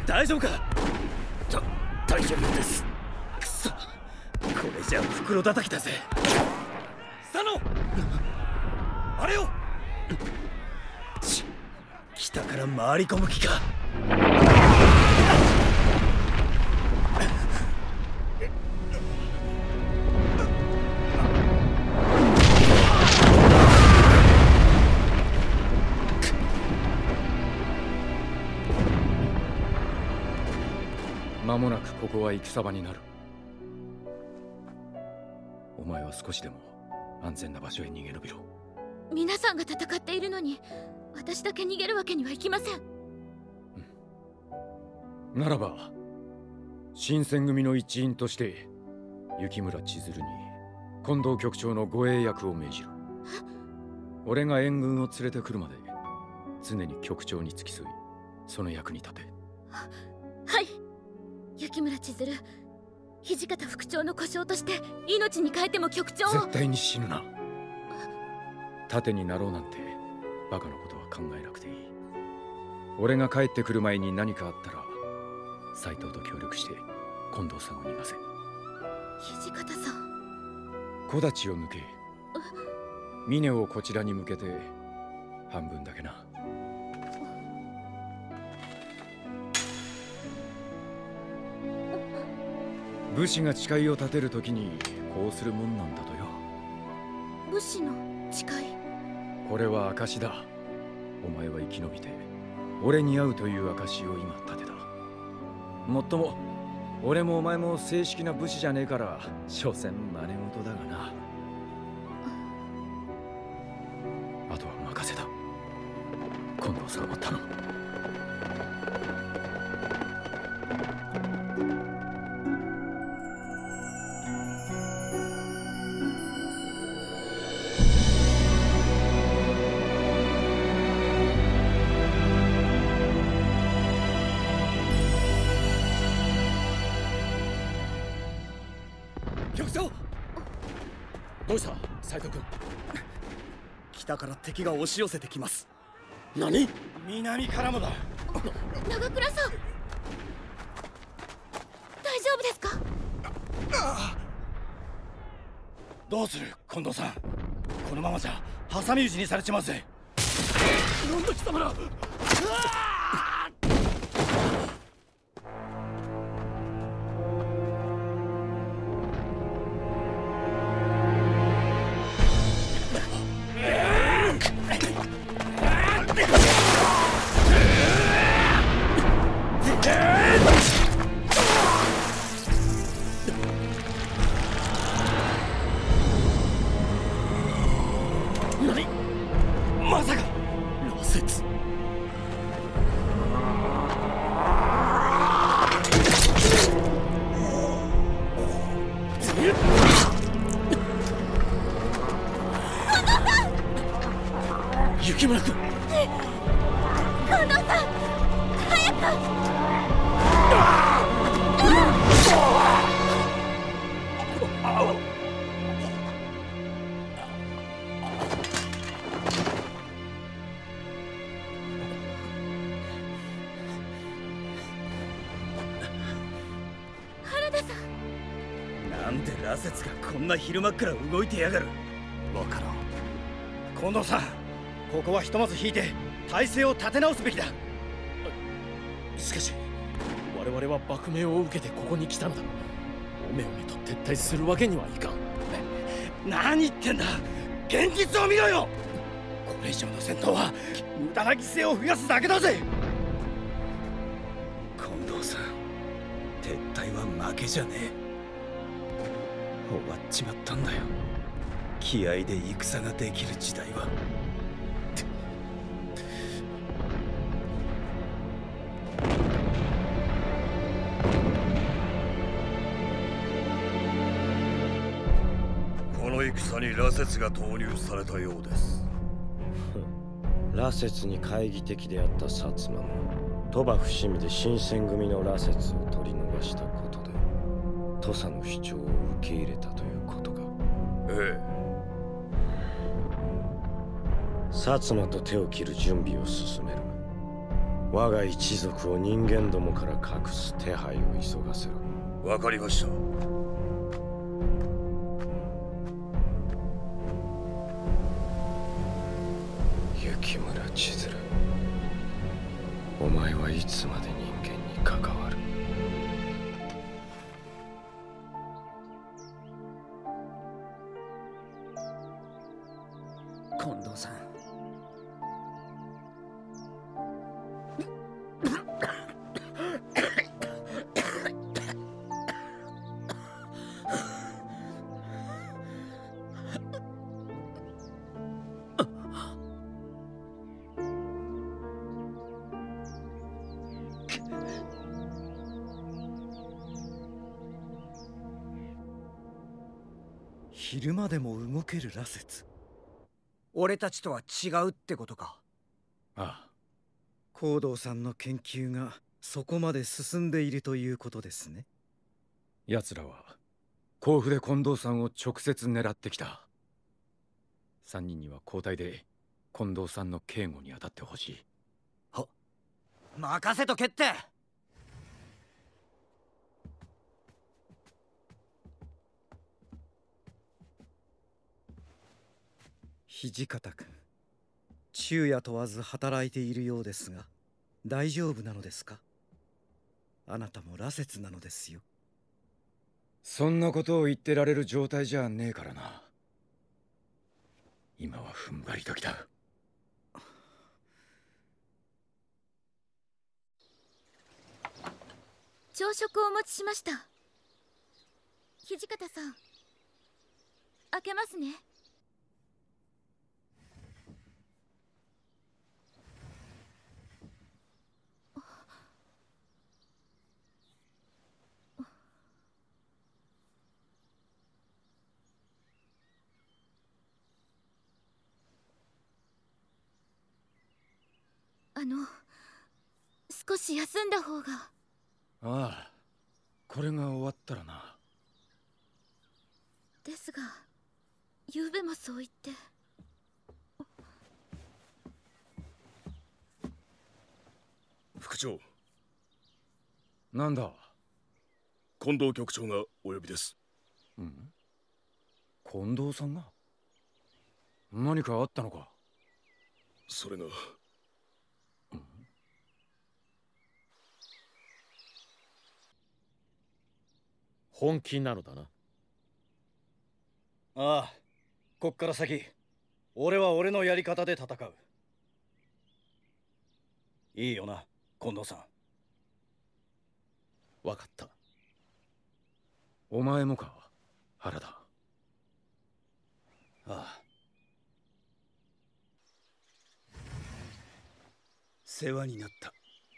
大丈夫か？ 大丈夫です。 くそ、これじゃ袋叩きだぜ。佐野、あれよ。北から回り込む気か。 間もなくここは戦場になる。お前は少しでも安全な場所へ逃げ延びろ。 皆さんが戦っているのに私だけ逃げるわけにはいきません。 ならば新選組の一員として雪村千鶴に近藤局長の護衛役を命じる。俺が援軍を連れてくるまで常に局長に付き添いその役に立て。 はい、雪村千鶴、土方副長の故障として命に代えても局長を。 絶対に死ぬな。盾になろうなんてバカなことは考えなくていい。俺が帰ってくる前に何かあったら斎藤と協力して近藤さんを逃がせ。 土方さん、 木立を抜け。峰をこちらに向けて半分だけな。武士が誓いを立てるときにこうするもんなんだとよ。 武士の誓い？ これは証だ。お前は生き延びて俺に会うという証を今立てた。もっとも俺もお前も正式な武士じゃねえから所詮真似事だがな。あとは任せた。近藤さんを頼む。 局長、 どうした斉藤君？ 北から敵が押し寄せてきます。 何？ 南からもだ。 長倉さん、大丈夫ですか？ どうする近藤さん、このままじゃ挟み撃ちにされちまうぜ。 なんだ貴様ら。 まさか羅刹。雪村君、 近藤さん、早く。原田さん、 なんで羅刹がこんな昼間っから動いてやがる。わからん。近藤さん、ここはひとまず引いて体勢を立て直すべきだ。 しかし我々は幕命を受けてここに来たのだ。おめおめと撤退するわけにはいかん。 何言ってんだ、現実を見ろよ。これ以上の戦闘は無駄な犠牲を増やすだけだぜ。近藤さん、撤退は負けじゃねえ。終わっちまったんだよ、気合で戦ができる時代は。 この戦に羅刹が投入されたようです。 羅刹に懐疑的であった薩摩も鳥羽伏見で新選組の羅刹を取り逃したことで土佐の主張を受け入れたということか。 ええ。 薩摩と手を切る準備を進める。 我が一族を人間どもから隠す手配を急がせろ。 わかりました。 雪村千鶴、お前はいつまで人間に関わる？ 近藤さん、昼間でも動ける羅刹。俺たちとは違うってことか。 ああ、 行動さんの研究がそこまで進んでいるということですね。 奴らは甲府で近藤さんを直接狙ってきた。3人には交代で近藤さんの警護に当たってほしい。 任せとけって。土方君、昼夜問わず働いているようですが大丈夫なのですか？あなたも羅刹なのですよ。 そんなことを言ってられる状態じゃねえからな。今は踏ん張り時だ。 朝食をお持ちしました。土方さん、開けますね。少し休んだ方が。 ああ、これが終わったらな。 ですが、昨べもそう言って。 副長、 なんだ？ 近藤局長がお呼びです。 近藤さんが？何かあったのか？ それが。 本気なのだな。 ああ、こっから先俺は俺のやり方で戦う。いいよな、近藤さん。 分かった。 お前もか、原田。 ああ。世話になった。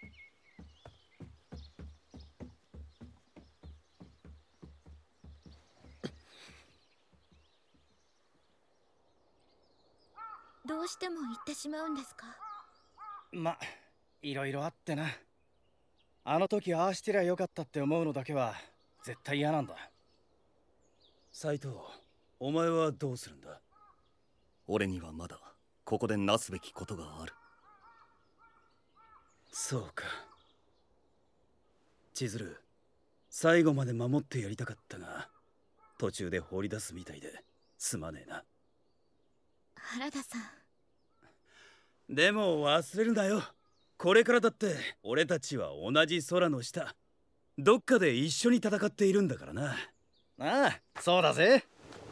どうしても言ってしまうんですか？ いろいろあってな。あの時ああしてりゃよかったって思うのだけは絶対嫌なんだ。斎藤、お前はどうするんだ？ 俺にはまだここでなすべきことがある。 そうか。千鶴、最後まで守ってやりたかったが途中で放り出すみたいですまねえな。 原田さん。 でも忘れるなよ。これからだって俺たちは同じ空の下、どっかで一緒に戦っているんだからな。ああ、そうだぜ。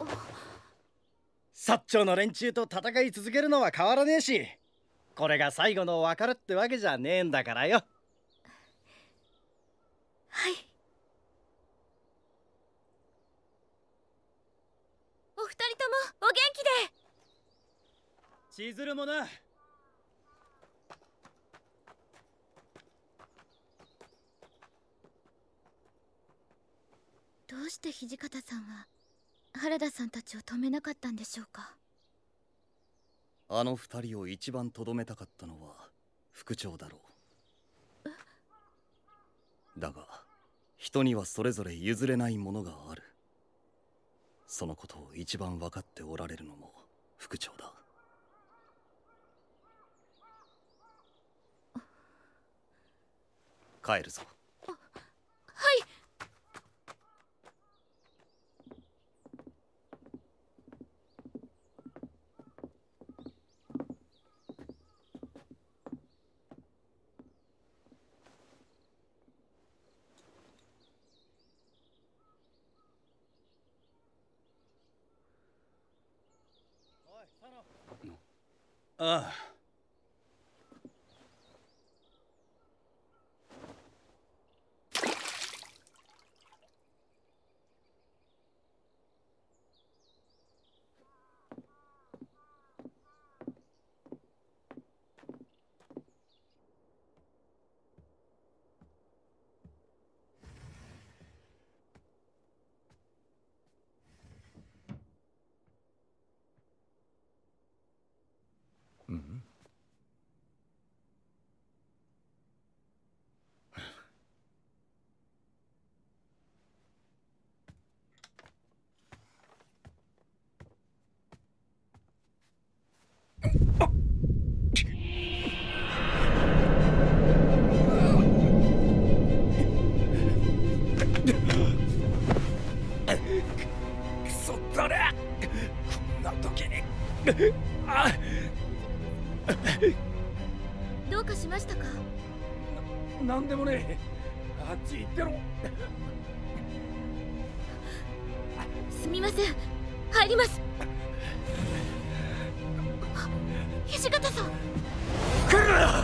薩長の連中と戦い続けるのは変わらねえし、これが最後の別れってわけじゃねえんだからよ。 はい。お二人ともお元気で。 千鶴もな。 どうして土方さんは原田さんたちを止めなかったんでしょうか。 あの二人を一番とどめたかったのは副長だろう。だが人にはそれぞれ譲れないものがある。そのことを一番分かっておられるのも副長だ。 帰るぞ。 はい。 ああ。 うん。 くそだね。こんな時に。あ。 どうかしましたか？ なんでもねえ。あっち行ってろ。 すみません。入ります。土方さん。 来るな。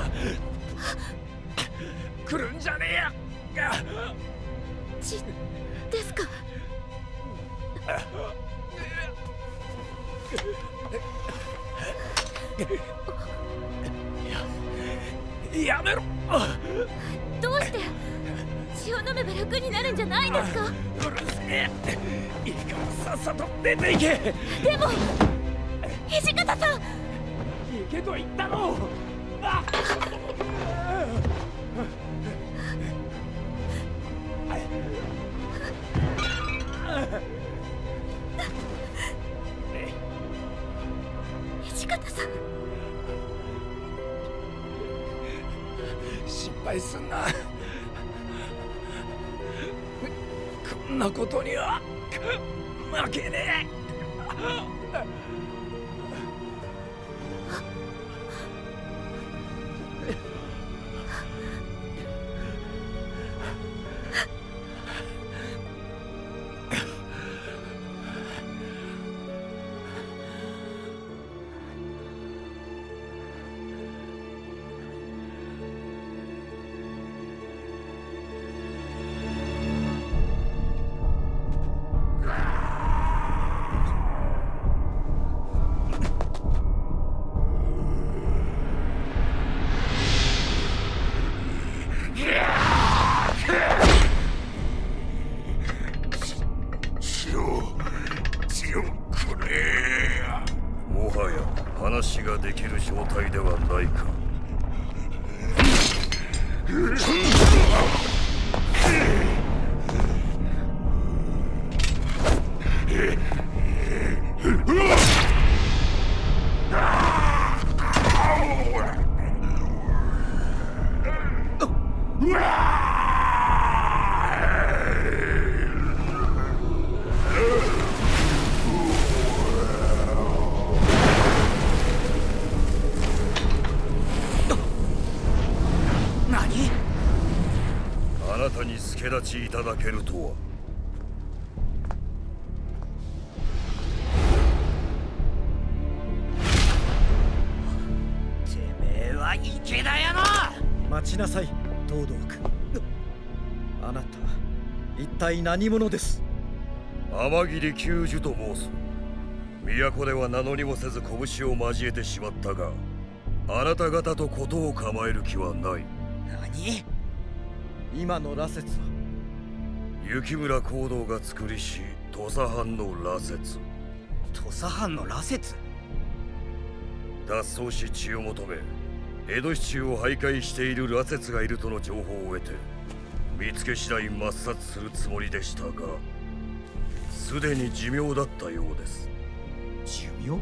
来るんじゃねえや。 血ですか？やめろ。 どうして血を飲めば楽になるんじゃないですか？ うるせえ。いいからさっさと出て行け。 でも土方さん。 行けと言ったろ。あっ。 土方さん。 心配すんな。こんなことには負けねえ。 もはや話ができる状態ではないか。あなたに助立ちいただけるとは。 てめえは池田屋の。待ちなさい東堂君。あなた一体何者です？ 天霧久寿と申す。都では名乗りもせず拳を交えてしまったが、あなた方と事を構える気はない。 何？今の羅刹は雪村光道が作りし土佐藩の羅刹。 土佐藩の羅刹？ 脱走し血を求め江戸市中を徘徊している羅刹がいるとの情報を得て、見つけ次第抹殺するつもりでしたが、すでに寿命だったようです。 寿命？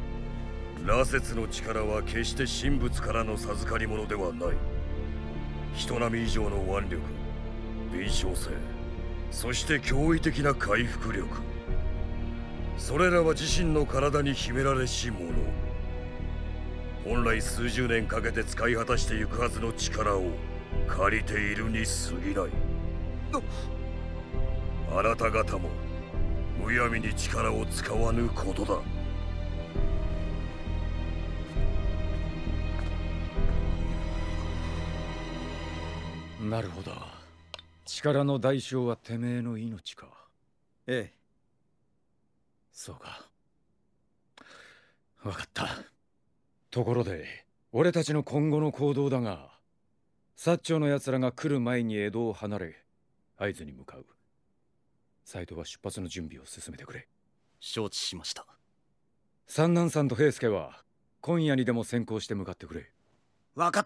羅刹の力は決して神仏からの授かり物ではない。 人並み以上の腕力、敏捷性、そして驚異的な回復力。それらは自身の体に秘められしもの。本来数十年かけて使い果たしてゆくはずの力を借りているに過ぎない。あなた方もむやみに力を使わぬことだ。 なるほど。力の代償はてめえの命か。 ええ。 そうか。わかった。ところで、俺たちの今後の行動だが、薩長の奴らが来る前に江戸を離れ、会津に向かう。斎藤は出発の準備を進めてくれ。 承知しました。 三男さんと平助は、今夜にでも先行して向かってくれ。 わかった。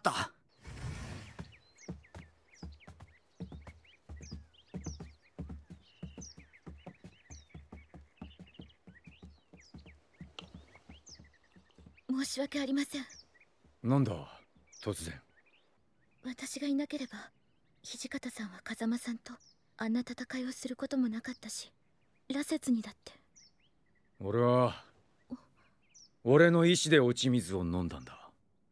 申し訳ありません。 なんだ、突然。 私がいなければ土方さんは風間さんとあんな戦いをすることもなかったし、羅刹にだって。 俺は俺の意志で落ち水を飲んだんだ。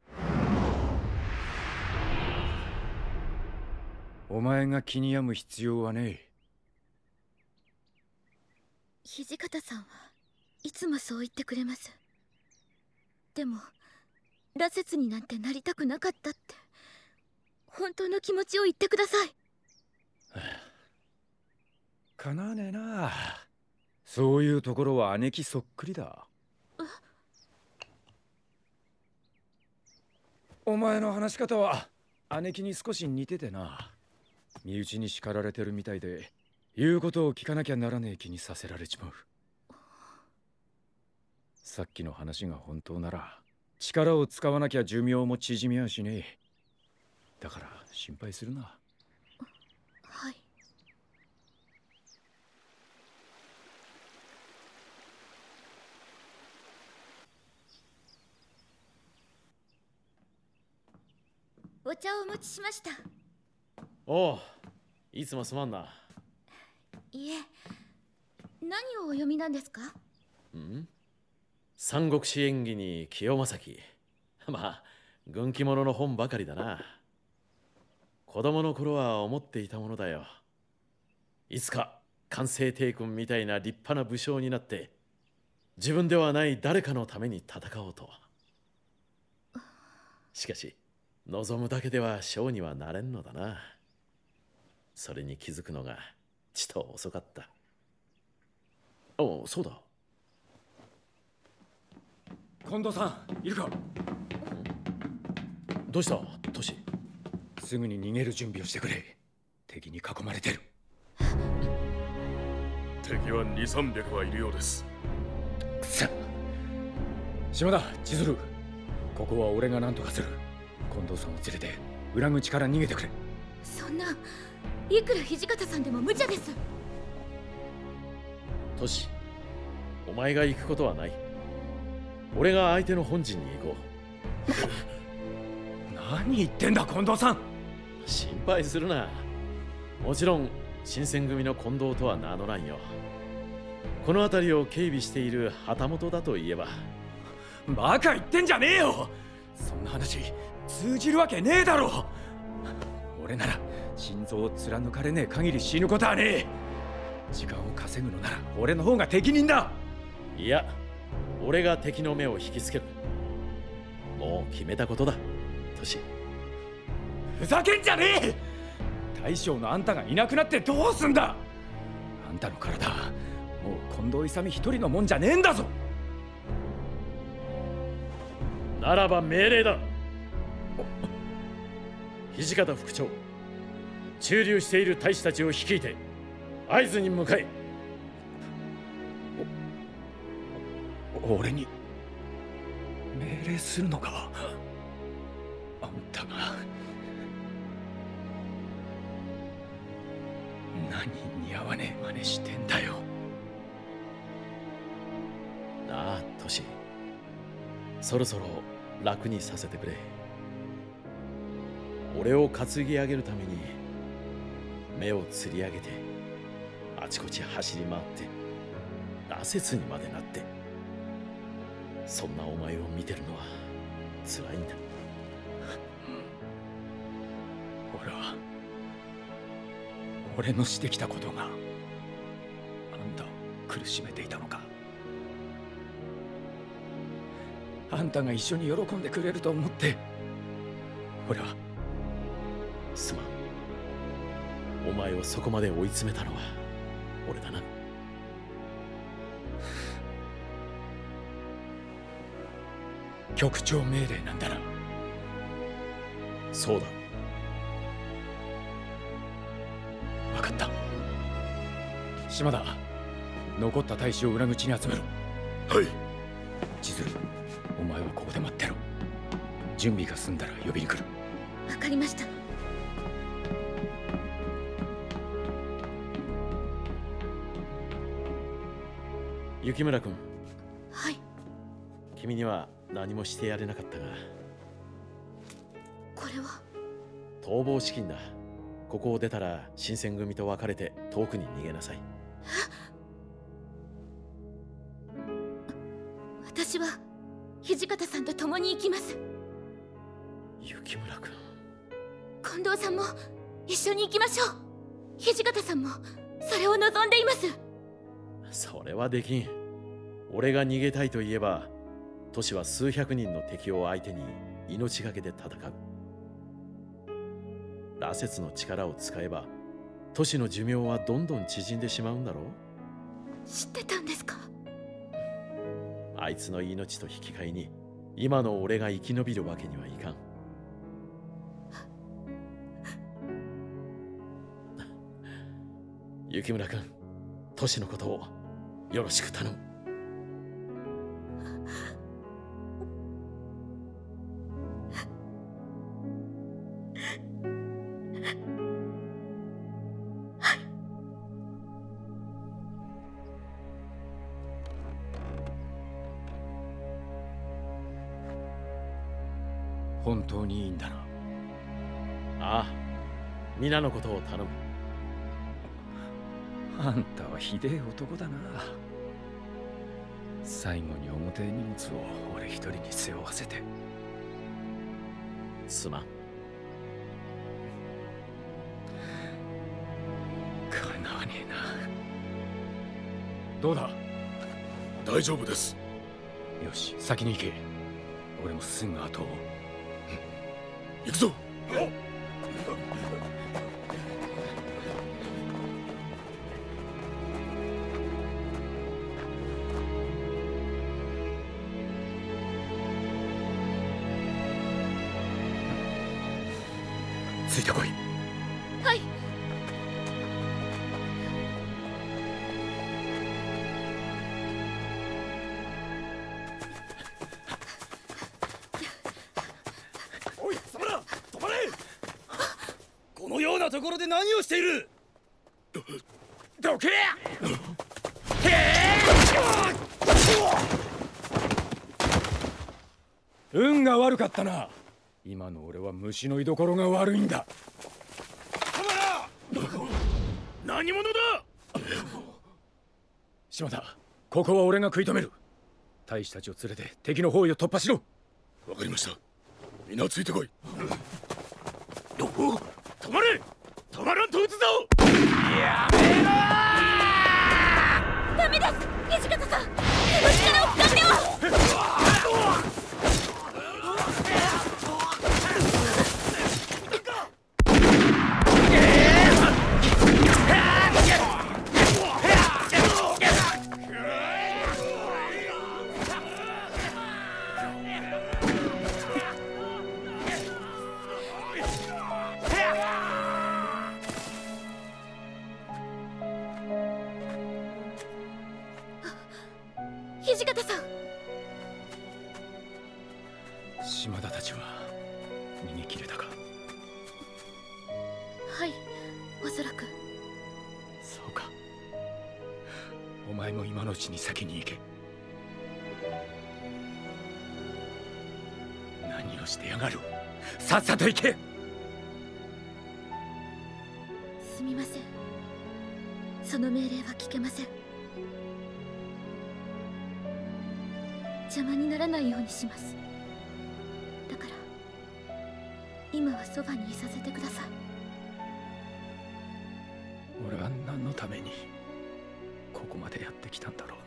お前が気に病む必要はねえ。 土方さんはいつもそう言ってくれます。でも羅刹になんてなりたくなかったって、本当の気持ちを言ってください。 かなわねえな。そういうところは姉貴そっくりだ。お前の話し方は姉貴に少し似ててな。身内に叱られてるみたいで、言うことを聞かなきゃならねえ気にさせられちまう。さっきの話が本当なら、力を使わなきゃ寿命も縮みやしねえ。だから心配するな。 はい。お茶をお持ちしました。 おう、いつもすまんな。 いえ、何をお読みなんですか？ 三国志演義に清正記。まあ軍記物の本ばかりだな。子供の頃は思っていたものだよ。いつか関西帝君みたいな立派な武将になって、自分ではない誰かのために戦おうと。しかし望むだけでは将にはなれんのだな。それに気づくのがちと遅かった。おう、そうだ。 近藤さん、いるか？ どうしたトシ？ すぐに逃げる準備をしてくれ。敵に囲まれてる。 敵は2、300はいるようです。 くそ。島田、千鶴、ここは俺が何とかする。近藤さんを連れて裏口から逃げてくれ。 そんないくら土方さんでも無茶です。 トシ、お前が行くことはない。俺が相手の本陣に行こう。何言ってんだ近藤さん。 心配するな。もちろん新選組の近藤とは名乗らんよ。この辺りを警備している旗本だと言えば。 バカ言ってんじゃねえよ。そんな話通じるわけねえだろ。俺なら心臓を貫かれねえ限り死ぬことはねえ。時間を稼ぐのなら俺の方が適任だ。 いや、俺が敵の目を引きつける。もう決めたことだトシ。 ふざけんじゃねえ。大将のあんたがいなくなってどうすんだ。あんたの体もう近藤勇一人のもんじゃねえんだぞ。 ならば命令だ。土方副長、駐留している大使たちを率いて会津に向かえ。 俺に命令するのか。あんたが何似合わねえ真似してんだよ。 なあトシ、そろそろ楽にさせてくれ。 俺を担ぎ上げるために目をつり上げてあちこち走り回って羅刹にまでなって、そんなお前を見てるのは辛いんだ。 俺のしてきたことがあんたを苦しめていたのか。あんたが一緒に喜んでくれると思って俺は。 すまん。お前をそこまで追い詰めたのは俺だな。 局長命令なんだな。 そうだ。 分かった。島田、残った大使を裏口に集めろ。 はい。 千鶴、お前はここで待ってろ。準備が済んだら呼びに来る。 わかりました。 雪村君。 はい。 君には何もしてやれなかったが、 これは逃亡資金だ。ここを出たら新選組と別れて遠くに逃げなさい。 私は土方さんと共に行きます。 雪村君。 近藤さんも一緒に行きましょう。土方さんもそれを望んでいます。 それはできん。俺が逃げたいと言えば、都市は数百人の敵を相手に命がけで戦う。羅刹の力を使えば都市の寿命はどんどん縮んでしまうんだろう。 知ってたんですか。 あいつの命と引き換えに今の俺が生き延びるわけにはいかん。雪村君、都市のことをよろしく頼む。 本当にいいんだな。 ああ、皆のことを頼む。 あんたはひでえ男だな。最後に重てえ荷物を俺一人に背負わせて。 すまん。 かなわねえな。どうだ。 大丈夫です。 よし、先に行け。俺もすぐ後を。 行くぞ。 ついてこい。 はい。 おい、貴様ら、止まれ。このようなところで何をしている。 どけ。運が悪かったな。今の俺は虫の居所が悪いんだ。 貴様ら、何者だ。 島田、ここは俺が食い止める。大使たちを連れて敵の方位を突破しろ。 わかりました。皆ついてこい。止まれ。止まらんと撃つぞ。 やめろ。 ダメです、土方さん。手の力を使っては。土方さん。 島田たちは逃げ切れたか。 はい、おそらく。 そうか。お前も今のうちに先に行け。何をしてやがる。さっさと行け。 すみません。その命令は聞けません。邪魔にならないようにします。だから今はそばにいさせてください。 俺は何のためにここまでやってきたんだろ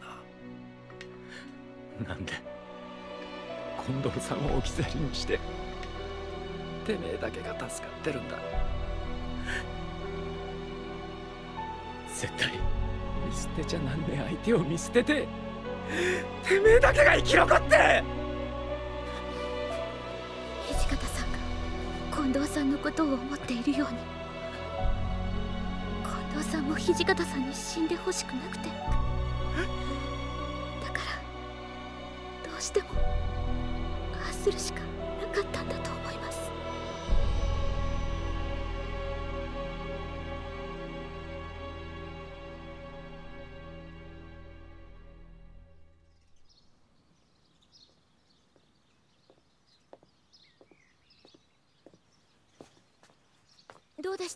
うな。なんで近藤さんを置き去りにしててめえだけが助かってるんだ。絶対見捨てちゃなんねえ相手を見捨てててめえだけが生き残って。 土方さんが近藤さんのことを思っているように、近藤さんも土方さんに死んでほしくなくて、だからどうしてもああするしかなかったんだと思います。どうでした？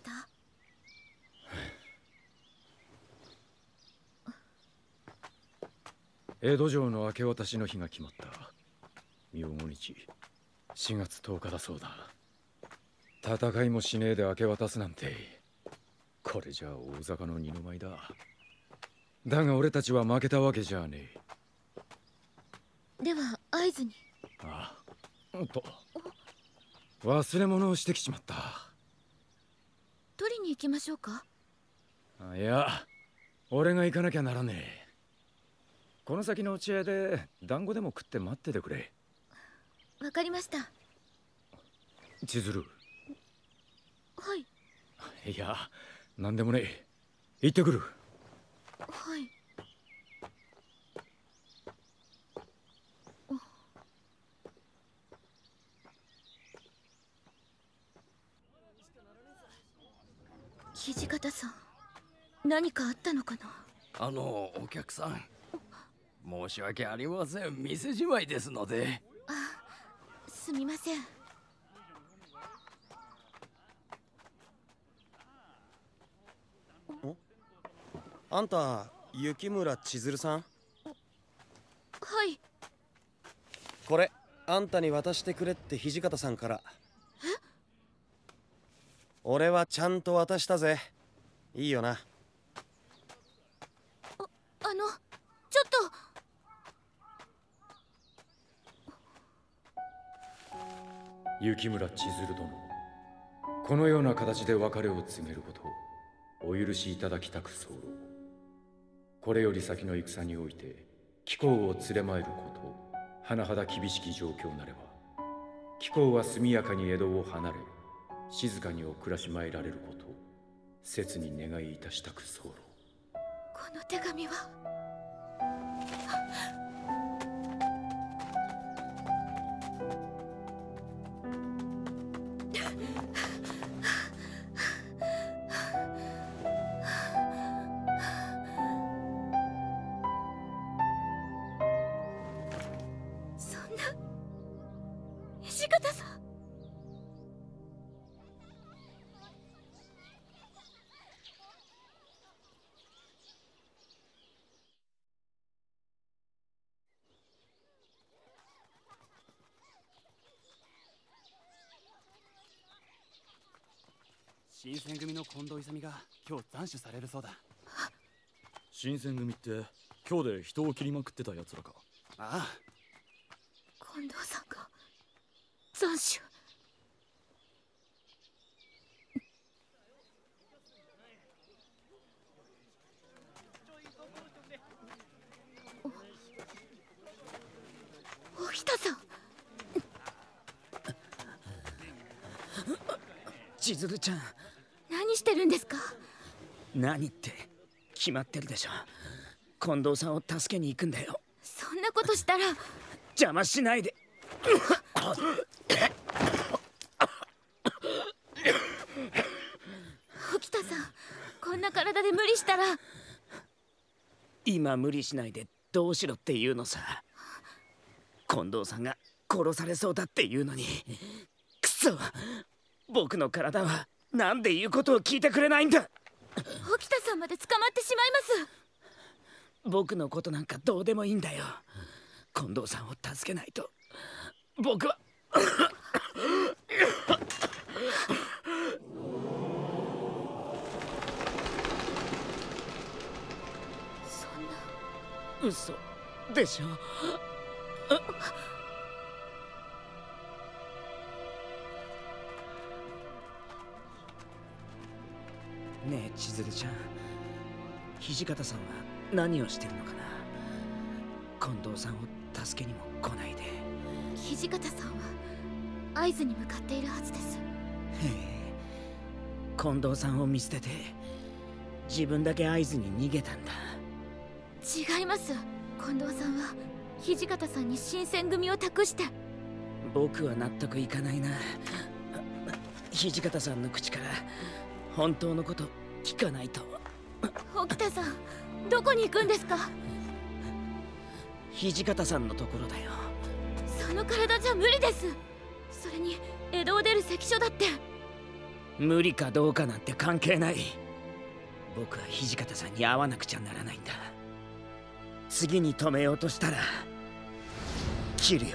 江戸城の明け渡しの日が決まった。明後日4月10日だそうだ。戦いもしねえで明け渡すなんて、これじゃあ大坂の二の舞だ。だが俺たちは負けたわけじゃねえ。では合図に。 ああ、おっと忘れ物をしてきちまった。 取りに行きましょうか？ いや、俺が行かなきゃならねえ。この先の落合で団子でも食って待っててくれ。 わかりました。 千鶴。 はい。 いや、なんでもねえ。行ってくる。 はい。土方さん、何かあったのかな？ お客さん、申し訳ありません。店じまいですので。 あ、すみません。 あんた雪村千鶴さん？ はい。 これあんたに渡してくれって土方さんから。 え？ 俺はちゃんと渡したぜ。いいよな。 ちょっと。 雪村千鶴殿、このような形で別れを告げることをお許しいただきたく候。これより先の戦において貴公を連れまいること甚だ厳しき状況なれば、貴公は速やかに江戸を離れ静かにお暮らしまいられることを切に願いいたしたく候。 この手紙は。そんな土方さん。 新選組の近藤勇が今日斬首されるそうだ。 新選組って今日で人を切りまくってたやつらか？ ああ。 近藤さんが斬首。おひたさん。 千鶴ちゃん、 何してるんですか？ 何って決まってるでしょ。近藤さんを助けに行くんだよ。 そんなことしたら。 邪魔しないで。 沖田さん、こんな体で無理したら。 今無理しないでどうしろって言うのさ。近藤さんが殺されそうだっていうのに。くそ、僕の体はなんで言うことを聞いてくれないんだ。 沖田さんまで捕まってしまいます。 僕のことなんかどうでもいいんだよ。近藤さんを助けないと僕はそんな。 嘘でしょ。ねえ千鶴ちゃん、土方さんは何をしてるのかな。近藤さんを助けにも来ないで。 土方さんは会津に向かっているはずです。 へえ、近藤さんを見捨てて自分だけ会津に逃げたんだ。 違います。近藤さんは土方さんに新選組を託して。 僕は納得いかないな。土方さんの口から本当のこと聞かないと。 沖田さん、どこに行くんですか。 土方さんのところだよ。 その体じゃ無理です。それに江戸を出る関所だって。 無理かどうかなんて関係ない。僕は土方さんに会わなくちゃならないんだ。次に止めようとしたら切るよ。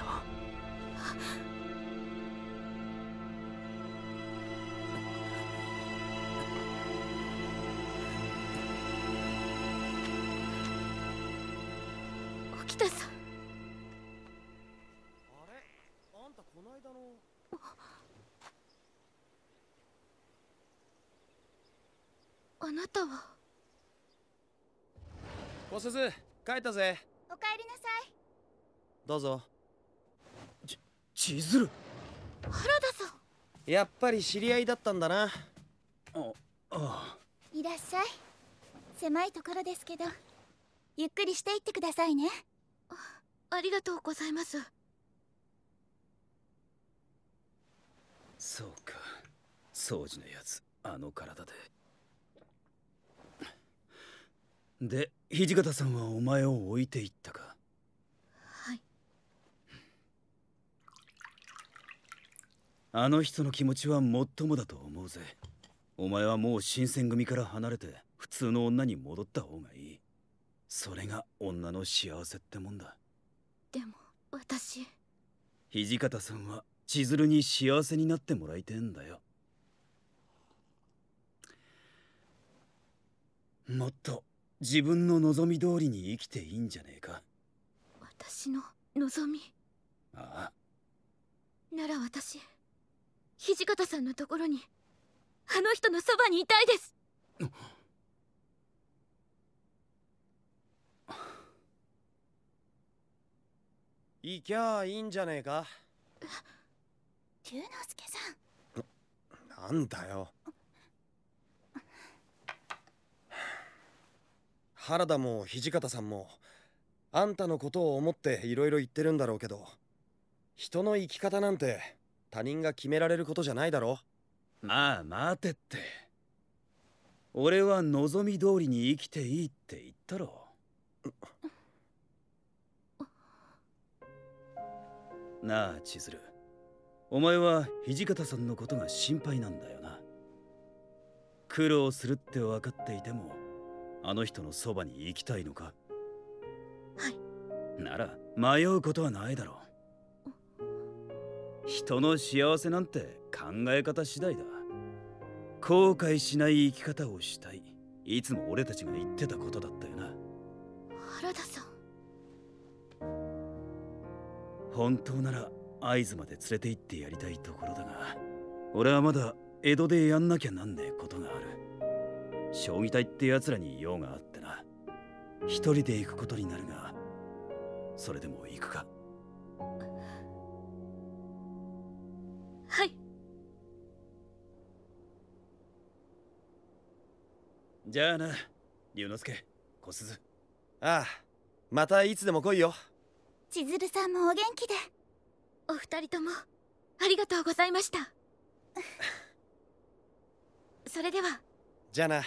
沖田さん。 あれ、あんたこの間の。 あなたは。 小鈴、帰ったぜ。 お帰りなさい。 どうぞ。 千鶴。 原田さん。 やっぱり知り合いだったんだな。 いらっしゃい。狭いところですけどゆっくりしていってくださいね。ありがとうございます。 そうか、掃除のやつ、あの体で。で、土方さんはお前を置いていったか。 はい。 あの人の気持ちはもっともだと思うぜ。お前はもう新選組から離れて普通の女に戻った方がいい。それが女の幸せってもんだ。 でも私。 土方さんは千鶴に幸せになってもらいてえんだよ。もっと自分の望み通りに生きていいんじゃねえか。 私の望み。 ああ。なら私、土方さんのところにあの人のそばにいたいです。 行きゃあいいんじゃねえか。 龍之介さん。 なんだよ。原田も土方さんもあんたのことを思っていろいろ言ってるんだろうけど、人の生き方なんて他人が決められることじゃないだろ。 まあ待てって。俺は望み通りに生きていいって言ったろ。なあ千鶴、お前は土方さんのことが心配なんだよな。苦労するって分かっていてもあの人のそばに行きたいのか。 はい。 なら迷うことはないだろう。人の幸せなんて考え方次第だ。後悔しない生き方をしたい。いつも俺たちが言ってたことだったよな。 原田さん。 本当なら会津まで連れて行ってやりたいところだが、俺はまだ江戸でやんなきゃなんねえことがある。将棋隊って奴らに用があってな。一人で行くことになるが、それでも行くか。 はい。 じゃあな、龍之介、小鈴。 ああ、またいつでも来いよ。 千鶴さんもお元気で。お二人ともありがとうございました。それでは。 じゃあな。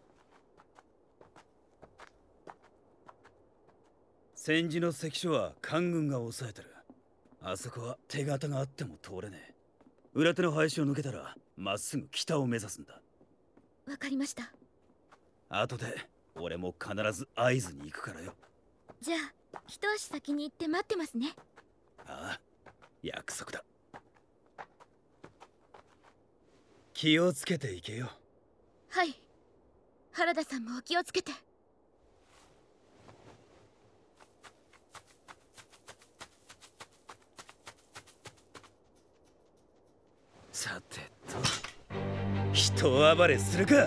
千住の関所は官軍が抑えてる。あそこは手形があっても通れねえ。 裏手の林を抜けたらまっすぐ北を目指すんだ。 わかりました。 後で俺も必ず合図に行くからよ。 じゃあ一足先に行って待ってますね。 ああ、約束だ。気をつけていけよ。 はい。原田さんもお気をつけて。 さてと、人暴れするか。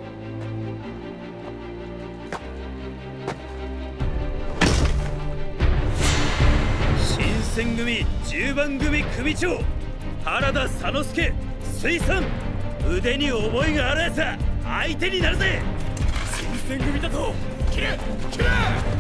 新選組10番組組長原田佐之助水産、腕に覚えがあるやつは相手になるぜ。新選組だと切れ切れ。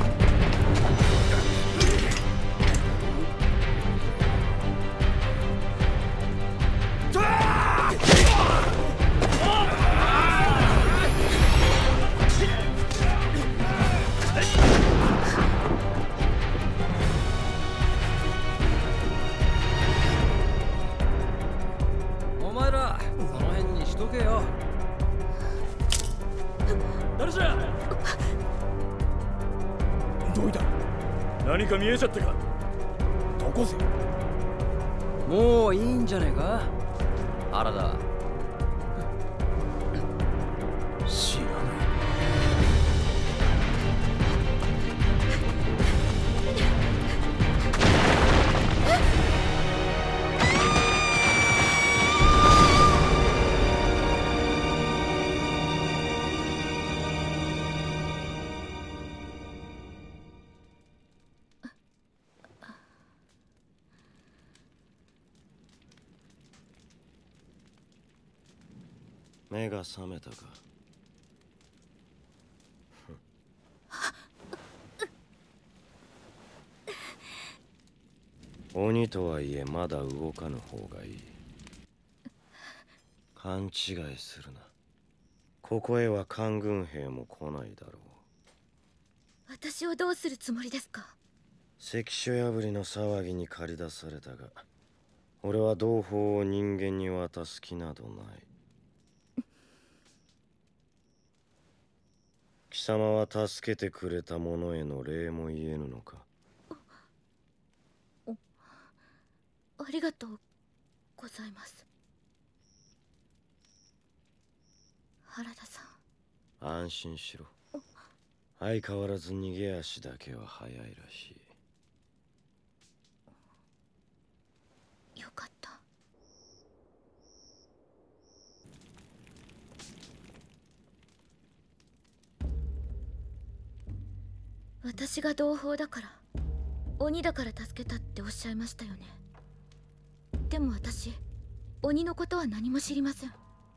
お前らその辺にしとけよ。 誰じゃ。どいだ。何か見えちゃったか。どこぜ。 もういいんじゃねえか原田。 知らない。 目が覚めたか。鬼とはいえまだ動かぬ方がいい。勘違いするな。ここへは官軍兵も来ないだろう。 私をどうするつもりですか。 関所破りの騒ぎに駆り出されたが、俺は同胞を人間に渡す気などない。貴様は助けてくれた者への礼も言えぬのか。 ありがとうございます。原田さん、安心しろ。相変わらず逃げ足だけは早いらしい。よかった。私が同胞だから鬼だから助けたっておっしゃいましたよね。でも私鬼のことは何も知りません。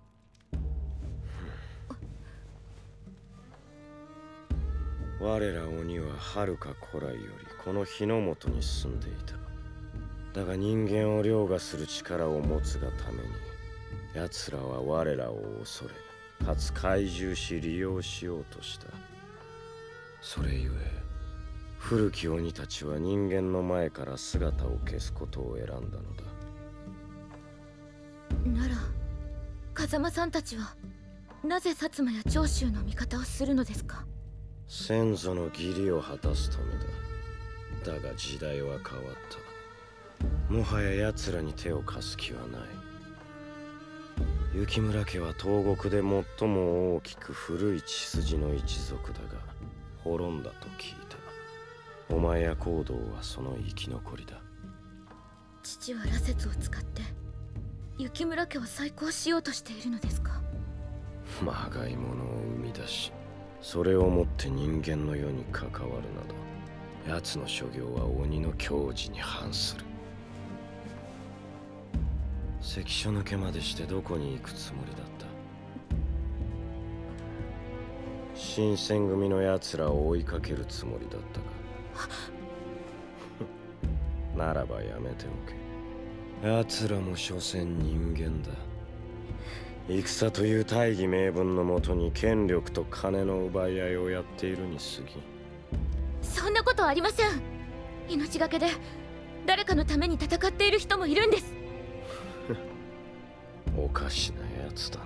我ら鬼は遥か古来よりこの日の本に住んでいた。だが人間を凌駕する力を持つがために奴らは我らを恐れ、かつ懐柔し利用しようとした。それゆえ古き鬼たちは人間の前から姿を消すことを選んだのだ。 なら風間さんたちはなぜ薩摩や長州の味方をするのですか。 先祖の義理を果たすためだ。だが時代は変わった。もはや奴らに手を貸す気はない。雪村家は東国で最も大きく古い血筋の一族だが滅んだと聞いた。お前や行動はその生き残りだ。 父は羅刹を使って雪村家を再興しようとしているのですか。 まがいものを生み出し、それをもって人間の世に関わるなど、奴の所業は鬼の矜持に反する。関所抜けまでしてどこに行くつもりだった。新選組の奴らを追いかけるつもりだったか。ならばやめておけ。奴らも所詮人間だ。戦という大義名分のもとに権力と金の奪い合いをやっているに過ぎ。 そんなことありません。命がけで誰かのために戦っている人もいるんです。 かしなやつだな。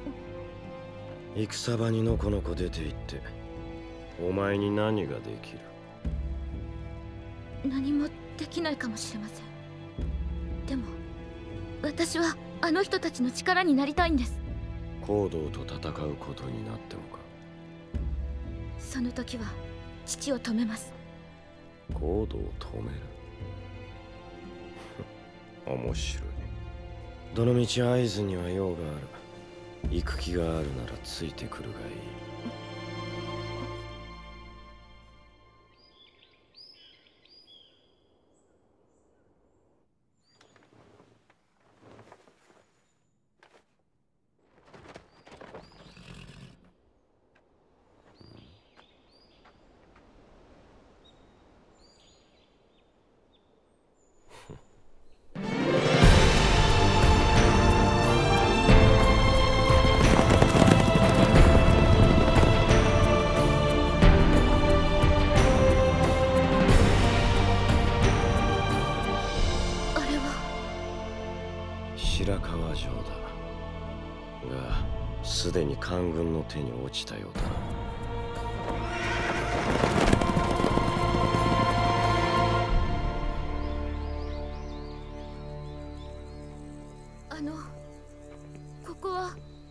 戦場にのこのこ出て行ってお前に何ができる？ 何もできないかもしれません。でも私はあの人たちの力になりたいんです。 行動と戦うことになってもか？ その時は父を止めます。 行動を止める面白い。どの道会津には用がある。行く気があるならついてくるがいい。白川城だが、すでに官軍の手に落ちたようだな。 ここは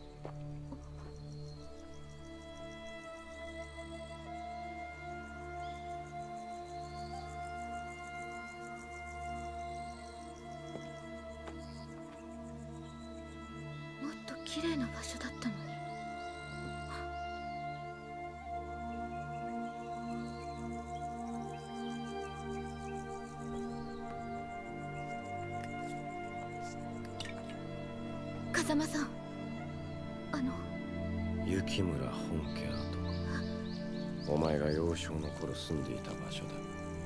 もっと綺麗な場所だったのに。風間さん、 雪村本家跡。お前が幼少の頃住んでいた場所だ。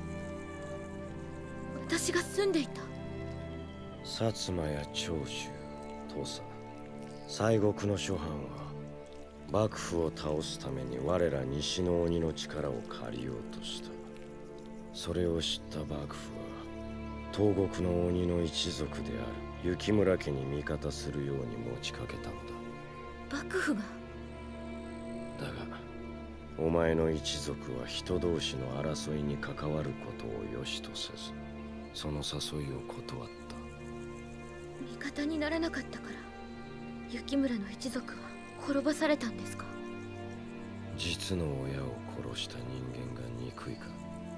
私が住んでいた。 薩摩や長州、土佐、西国の諸藩は幕府を倒すために我ら西の鬼の力を借りようとした。それを知った幕府は東国の鬼の一族である雪村家に味方するように持ちかけたのだ。 幕府が？ だがお前の一族は人同士の争いに関わることを良しとせず、その誘いを断った。 味方にならなかったから雪村の一族は滅ぼされたんですか？ 実の親を殺した人間が憎いか？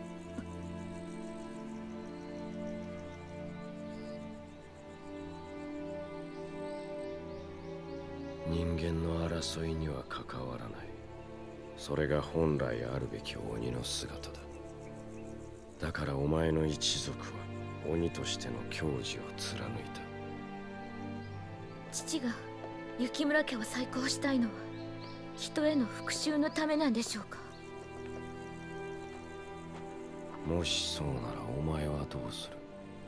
人間の争いには関わらない。それが本来あるべき鬼の姿だ。だからお前の一族は鬼としての矜持を貫いた。 父が雪村家を再興したいのは人への復讐のためなんでしょうか？ もしそうならお前はどうする？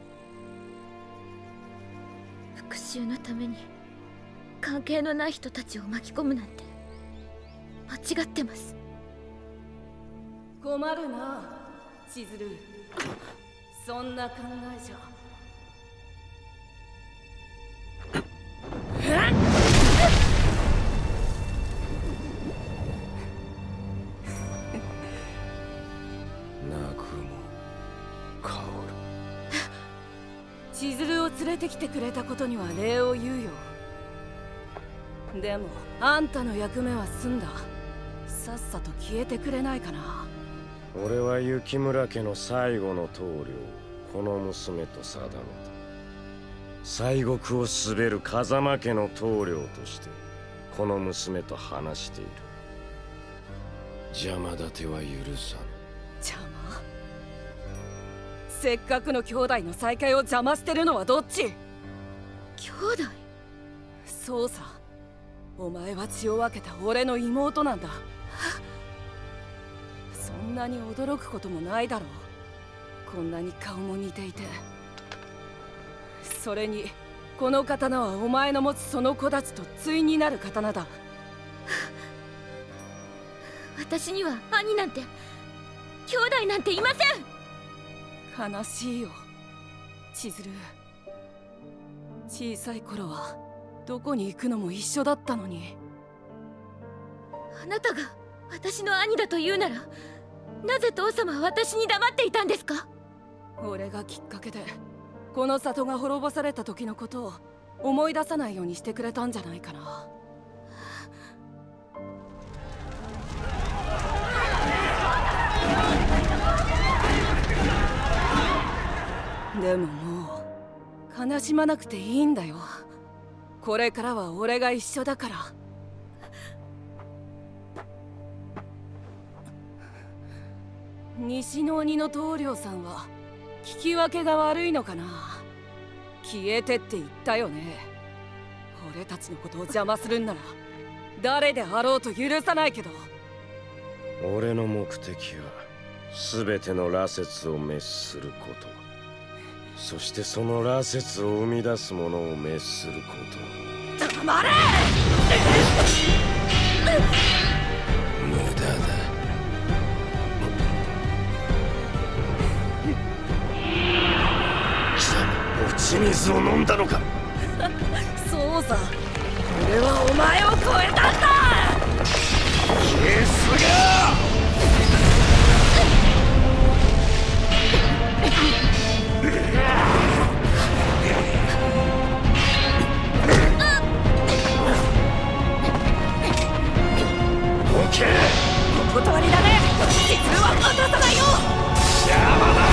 復讐のために関係のない人たちを巻き込むなんて間違ってます。 困るな、千鶴。そんな考えじゃ。 泣くも香る。 千鶴を連れてきてくれたことには礼を言うよ。でもあんたの役目は済んだ。さっさと消えてくれないかな。 俺は雪村家の最後の棟梁、この娘と定めた。西国を滑る風間家の棟梁としてこの娘と話している。邪魔立ては許さぬ。 邪魔？せっかくの兄弟の再会を邪魔してるのはどっち？ 兄弟？ そうさ。お前は血を分けた俺の妹なんだ。そんなに驚くこともないだろう。こんなに顔も似ていて。それにこの刀はお前の持つその子たちと対になる刀だ。 私には兄なんて兄弟なんていません。悲しいよ千鶴。小さい頃はどこに行くのも一緒だったのに。 あなたが私の兄だというなら、なぜ父様は私に黙っていたんですか？ 俺がきっかけでこの里が滅ぼされた時のことを思い出さないようにしてくれたんじゃないかな。でももう悲しまなくていいんだよ。これからは俺が一緒だから。西の鬼の棟梁さんは聞き分けが悪いのかな。消えてって言ったよね。俺たちのことを邪魔するんなら誰であろうと許さないけど。 俺の目的は全ての羅刹を滅すること、そしてその羅刹を生み出すものを滅すること。 黙れ！ 無駄だ。貴様、落ち水を飲んだのか？ そうさ、俺はお前を超えたんだ！ 消えすが！ お断りだね。実は渡さないよ。 邪魔だ。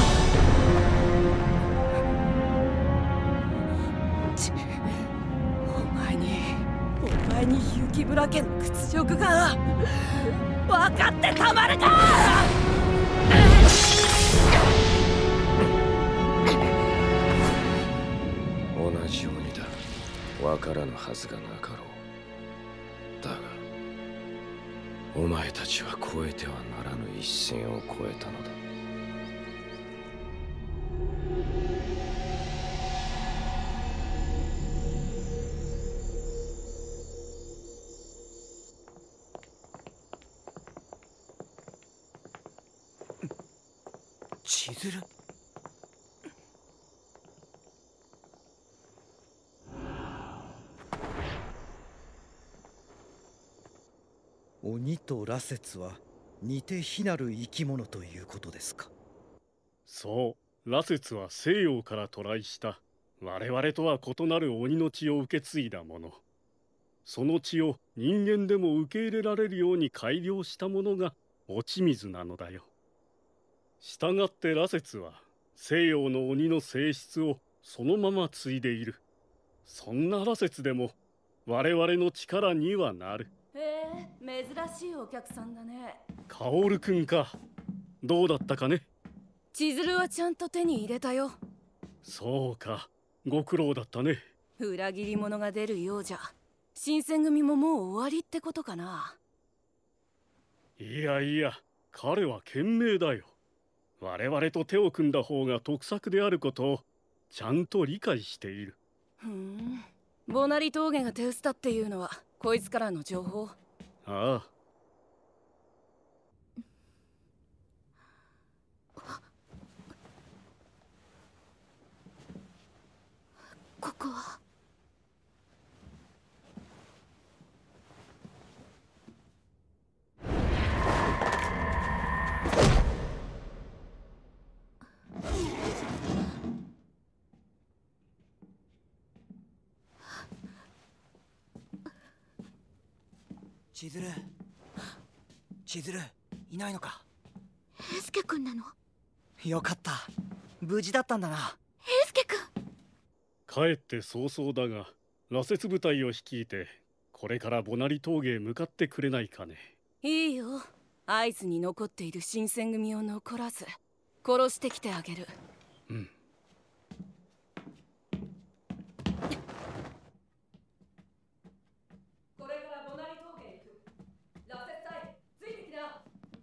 お前に雪村家の屈辱が分かってたまるか！ 同じ鬼だ。分からぬはずがなかろう。だがお前たちは越えてはならぬ一線を越えたのだ。 千鶴？鬼と羅刹は似て非なる生き物ということですか？ そう、羅刹は西洋から渡来した我々とは異なる鬼の血を受け継いだもの。その血を人間でも受け入れられるように改良したものが落ち水なのだよ。したがって羅刹は西洋の鬼の性質をそのまま継いでいる。そんな羅刹でも我々の力にはなる。 珍しいお客さんだね。 カオルくんか。どうだったかね？ 千鶴はちゃんと手に入れたよ。 そうか、ご苦労だったね。 裏切り者が出るようじゃ新選組ももう終わりってことかな。 いやいや、彼は賢明だよ。我々と手を組んだ方が得策であることをちゃんと理解している。 ボナリ峠が手薄だっていうのはこいつからの情報？ ああ。 ここは千鶴、千鶴、いないのか？ 平助君なの？ よかった、無事だったんだな。 平助君。 帰って早々だが、羅刹部隊を率いてこれからボナリ峠へ向かってくれないかね？ いいよ。会津に残っている新選組を残らず殺してきてあげる。これからボナリ峠へ行く。羅刹隊ついてきな。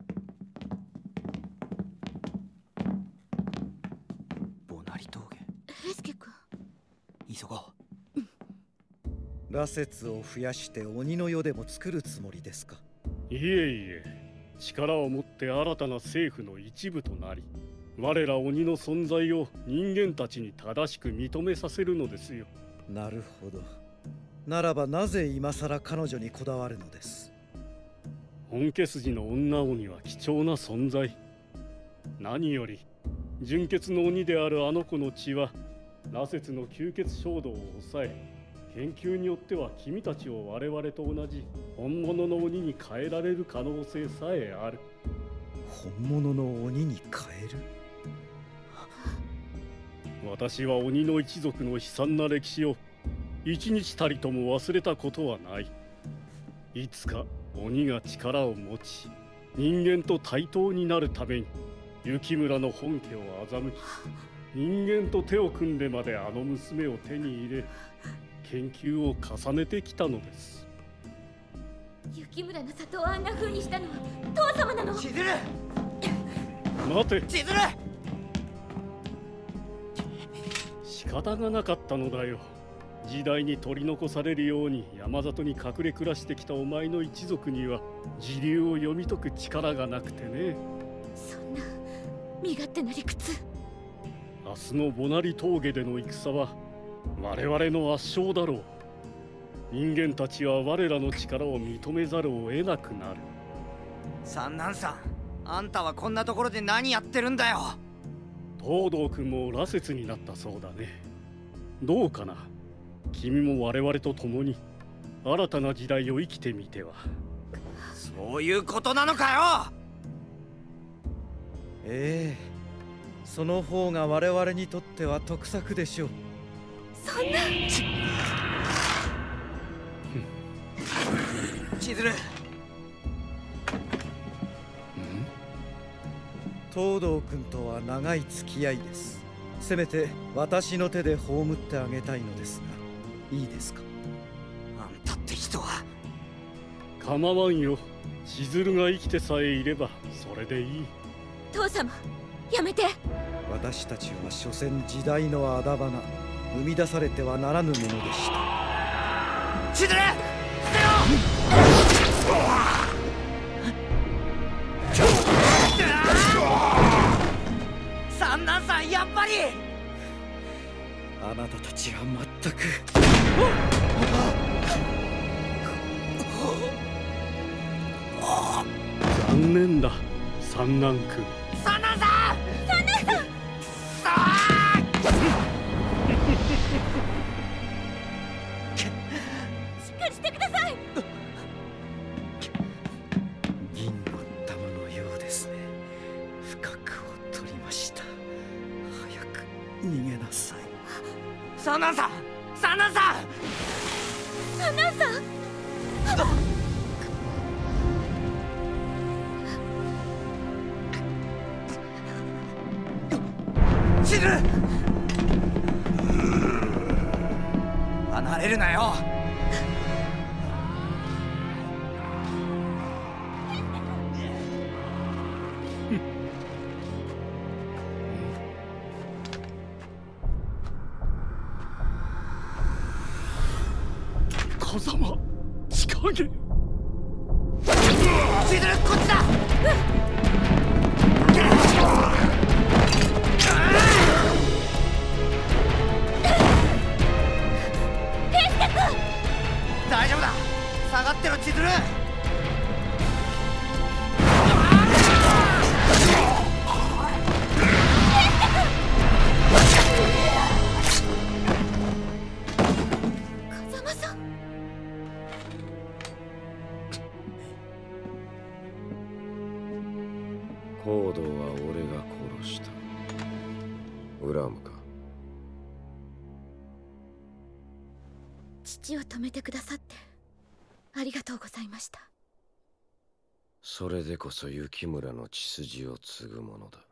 ボナリ峠。 平助君、 急ごう。羅刹を増やして鬼の世でも作るつもりですか？ いえいえ、力を持って新たな政府の一部となり、我ら鬼の存在を人間たちに正しく認めさせるのですよ。 なるほど。 ならばなぜ今さら彼女にこだわるのです？ 本家筋の女鬼は貴重な存在。何より純血の鬼であるあの子の血は羅刹の吸血衝動を抑え、研究によっては君たちを我々と同じ本物の鬼に変えられる可能性さえある。 本物の鬼に変える？ 私は鬼の一族の悲惨な歴史を一日たりとも忘れたことはない。いつか鬼が力を持ち人間と対等になるために雪村の本家を欺き、人間と手を組んでまであの娘を手に入れ研究を重ねてきたのです。 雪村の里をあんな風にしたのは父様なの？ 千鶴、 待て。 千鶴、 仕方がなかったのだよ。時代に取り残されるように山里に隠れ暮らしてきたお前の一族には時流を読み解く力がなくてね。 そんな身勝手な理屈。 明日のボナリ峠での戦は我々の圧勝だろう。人間たちは我らの力を認めざるを得なくなる。 三男さん、あんたはこんなところで何やってるんだよ。 東堂君も羅刹になったそうだね。どうかな、君も我々と共に新たな時代を生きてみては。 そういうことなのかよ。 ええ、その方が我々にとっては得策でしょう。 そんな。 千鶴、 東堂君とは長い付き合いです。せめて私の手で葬ってあげたいのですが、いいですか？ あんたって人は。 構わんよ。千鶴が生きてさえいればそれでいい。 父様、やめて。 私たちは所詮時代のあだ花、生み出されてはならぬものでした。 千鶴、捨てよ。三男さん、やっぱり。 あなたたちは全く。 残念だ、三男君。 三男さん、 三男さん。しっかりしてください。 銀の玉のようですね。不覚を取りました。早く逃げなさい。 三男さん、三男さん、 三男さん。 千鶴、離れるなよ。 風間千景。 千鶴、こっちだ。大丈夫だ、下がってろ千鶴。 風間さん。 コードは俺が殺した。恨むか？ 父を止めてくださってありがとうございました。 それでこそ雪村の血筋を継ぐものだ。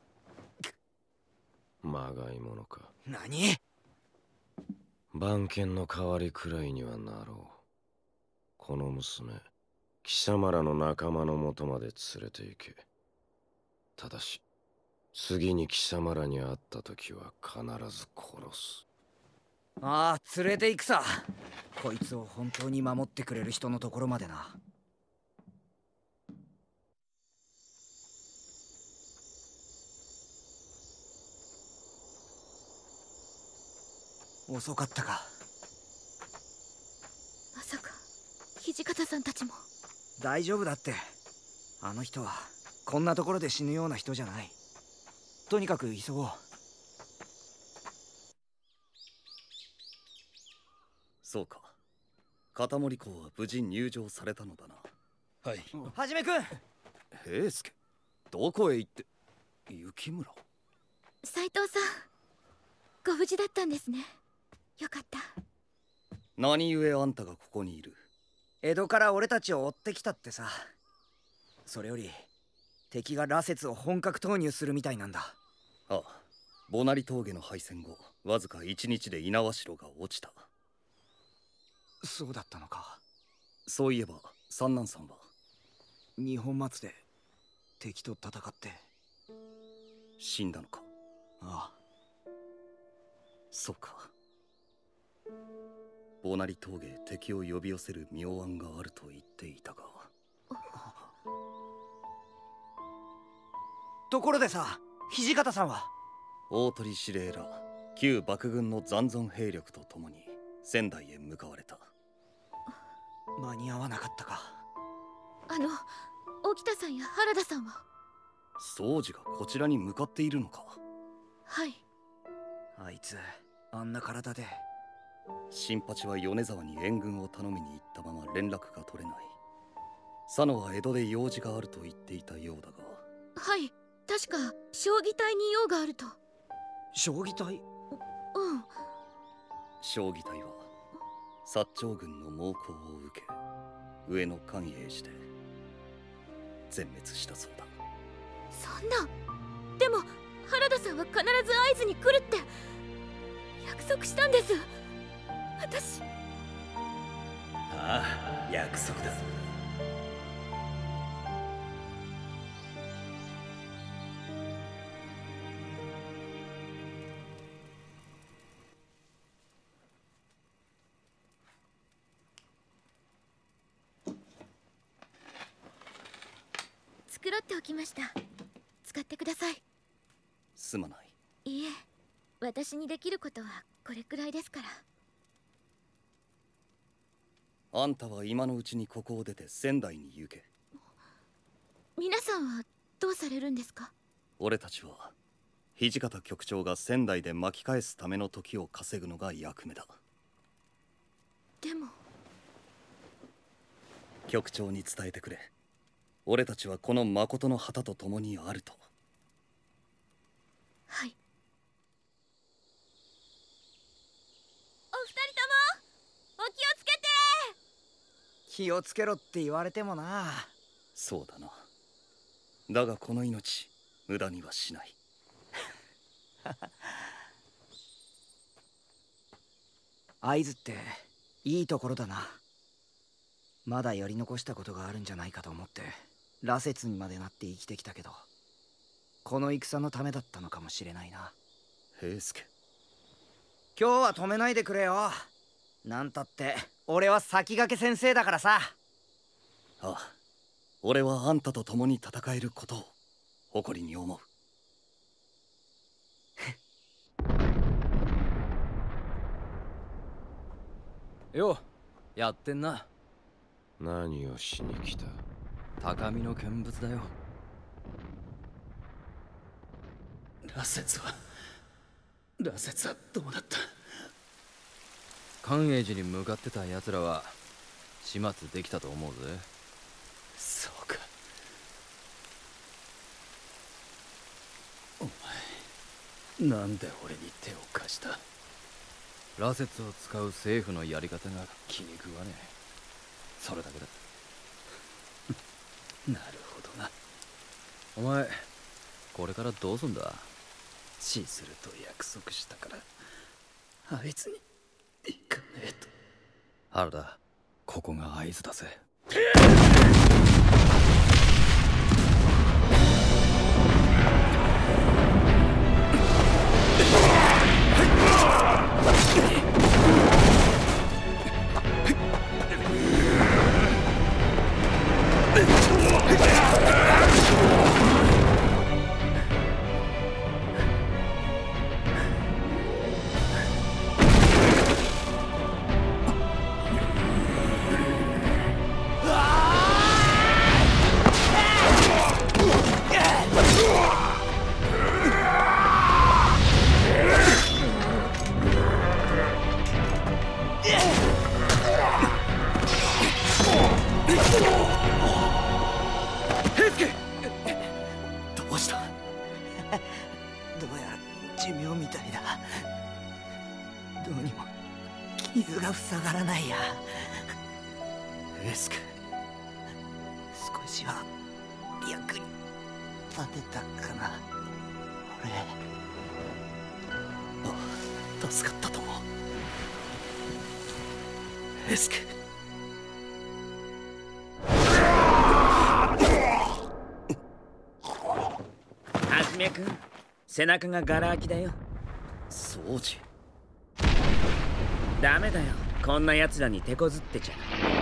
まがいものか。 何？ 番犬の代わりくらいにはなろう。この娘、貴様らの仲間のもとまで連れて行け。ただし次に貴様らに会った時は必ず殺す。 ああ、連れて行くさ。こいつを本当に守ってくれる人のところまでな。遅かったか。 土方さんたちも。 大丈夫だって。あの人はこんなところで死ぬような人じゃない。とにかく急ごう。 そうか、片森公は無事入城されたのだな。 はい。 はじめくん。 平助、どこへ行って。雪村。 斉藤さん、ご無事だったんですね。よかった。 何故あんたがここにいる。 江戸から俺たちを追ってきたってさ。それより敵が羅刹を本格投入するみたいなんだ。 ああ、ボナリ峠の敗戦後わずか1日で猪苗代が落ちた。 そうだったのか。 そういえば三男さんは二本松で敵と戦って死んだのか。 ああ、 そうか。ボナリ峠へ敵を呼び寄せる妙案があると言っていたが。 ところでさ、土方さんは。 大鳥司令ら旧幕軍の残存兵力と共に仙台へ向かわれた。 間に合わなかったか。 沖田さんや原田さんは。 宗司がこちらに向かっているのか。 はい。 あいつあんな体で。 新八は米沢に援軍を頼みに行ったまま連絡が取れない。佐野は江戸で用事があると言っていたようだが。 はい、確か将棋隊に用があると。 将棋隊？ うん。 将棋隊は薩長軍の猛攻を受け上野寛永寺で全滅したそうだ。 そんな。でも原田さんは必ず会津に来るって約束したんです。私。 ああ、約束だ。 繕っておきました。使ってください。 すまない。 いいえ、私にできることはこれくらいですから。 あんたは今のうちにここを出て仙台に行け。 皆さんはどうされるんですか？ 俺たちは土方局長が仙台で巻き返すための時を稼ぐのが役目だ。 でも局長に伝えてくれ。俺たちはこの誠の旗と共にあると。 はい。お二人ともお気をつけて。 気をつけろって言われてもな。 そうだな。だがこの命無駄にはしない。 会津っていいところだな。まだやり残したことがあるんじゃないかと思って羅刹にまでなって生きてきたけど、この戦のためだったのかもしれないな。 平助、 今日は止めないでくれよ。なんたって俺は先駆け先生だからさ。 ああ、俺はあんたと共に戦えることを誇りに思う。よ、やってんな。 何をしに来た？ 高みの見物だよ。 羅刹はどうだった？ 寛永寺に向かってた奴らは始末できたと思うぜ。 そうか。お前なんで俺に手を貸した？ 羅刹を使う政府のやり方が気に食わねえ。それだけだ。 なるほどな。 お前これからどうすんだ？ 死すると約束したからあいつに行かねえと。 原田、ここが会津だぜ。 平助、どうした？どうやら寿命みたいだ。どうにも傷が塞がらないや。エスク、少しは役に立てたかな。俺、ああ、助かったと思う。エスク、 はじめくん、背中がガラ空きだよ。 掃除。 ダメだよ、こんな奴らに手こずってちゃ。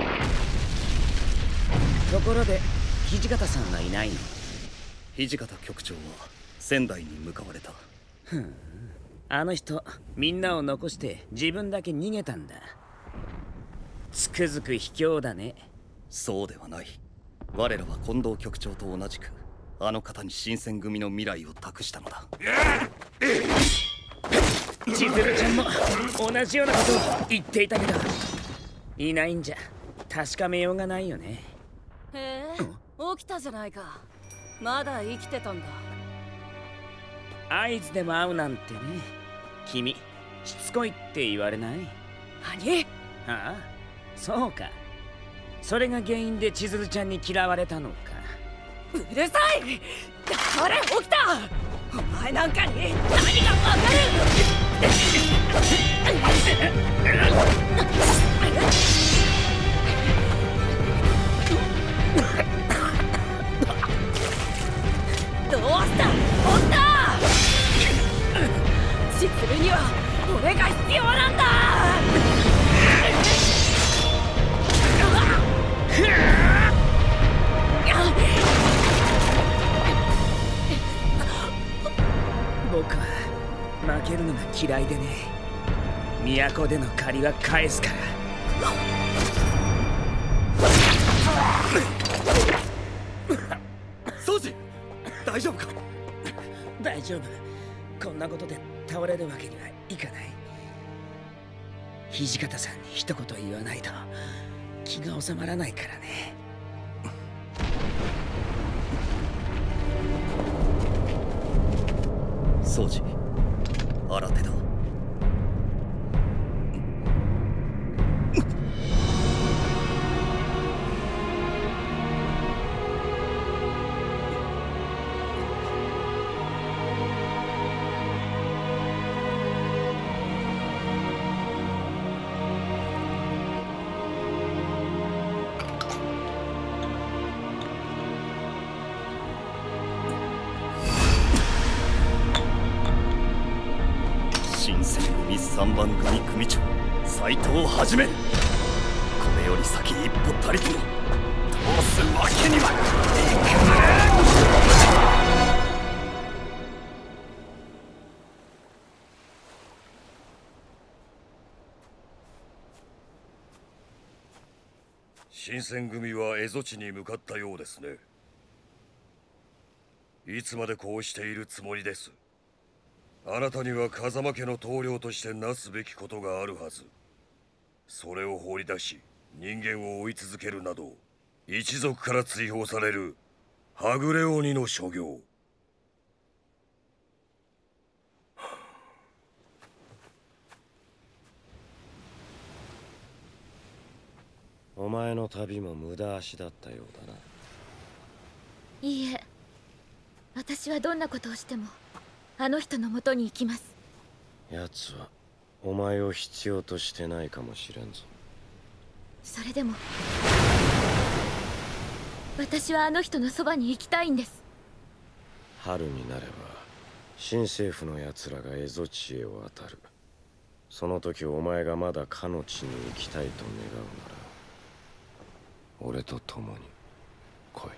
ところで土方さんはいないの？ 土方局長は仙台に向かわれた。 ふん、あの人みんなを残して自分だけ逃げたんだ。つくづく卑怯だね。 そうではない。我らは近藤局長と同じくあの方に新選組の未来を託したのだ。 千鶴ちゃんも同じようなことを言っていたけど、いないんじゃ確かめようがないよね。 へえ、起きたじゃないか。まだ生きてたんだ。 合図でも会うなんてね。君しつこいって言われない？ 何？ ああ、そうか。それが原因で千鶴ちゃんに嫌われたのか。 うるさい！あれ、起きた！お前なんかに何がわかる！どうした？起きた！千鶴には俺が必要なんだ！ 僕は負けるのが嫌いでね。都での借りは返すから。 宗司、大丈夫か？ 大丈夫。こんなことで倒れるわけにはいかない。土方さんに一言言わないと気が収まらないからね。 宗司、新手だ。新選組3番組組長斉藤はじめ、これより先一歩たりとも通すわけにはいかない。 新選組は蝦夷地に向かったようですね。いつまでこうしているつもりです？あなたには風間家の棟梁としてなすべきことがあるはず。それを放り出し人間を追い続けるなど、一族から追放されるはぐれ鬼の所業。 お前の旅も無駄足だったようだな。 いいえ、私はどんなことをしてもあの人の元に行きます。 奴はお前を必要としてないかもしれんぞ。 それでも私はあの人のそばに行きたいんです。 春になれば新政府の奴らが蝦夷地へ渡る。その時お前がまだかの地に行きたいと願うなら、俺と共に来い。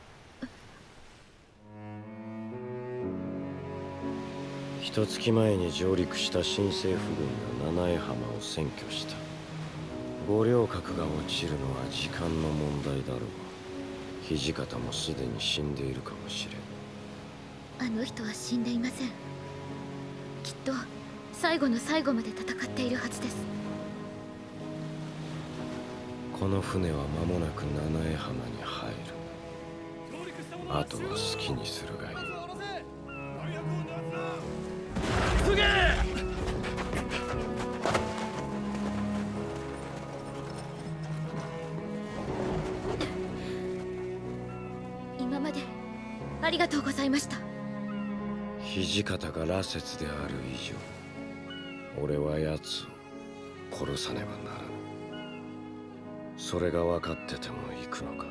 一月前に上陸した新政府軍が七重浜を占拠した。五稜郭が落ちるのは時間の問題だろう。土方もすでに死んでいるかもしれん。 あの人は死んでいません。きっと最後の最後まで戦っているはずです。 この船は間もなく七重浜に入る。あとは好きにするがいい。 急げ！ 今までありがとうございました。 土方が羅刹である以上、俺は奴を殺さねばならぬ。それが分かってても行くのか。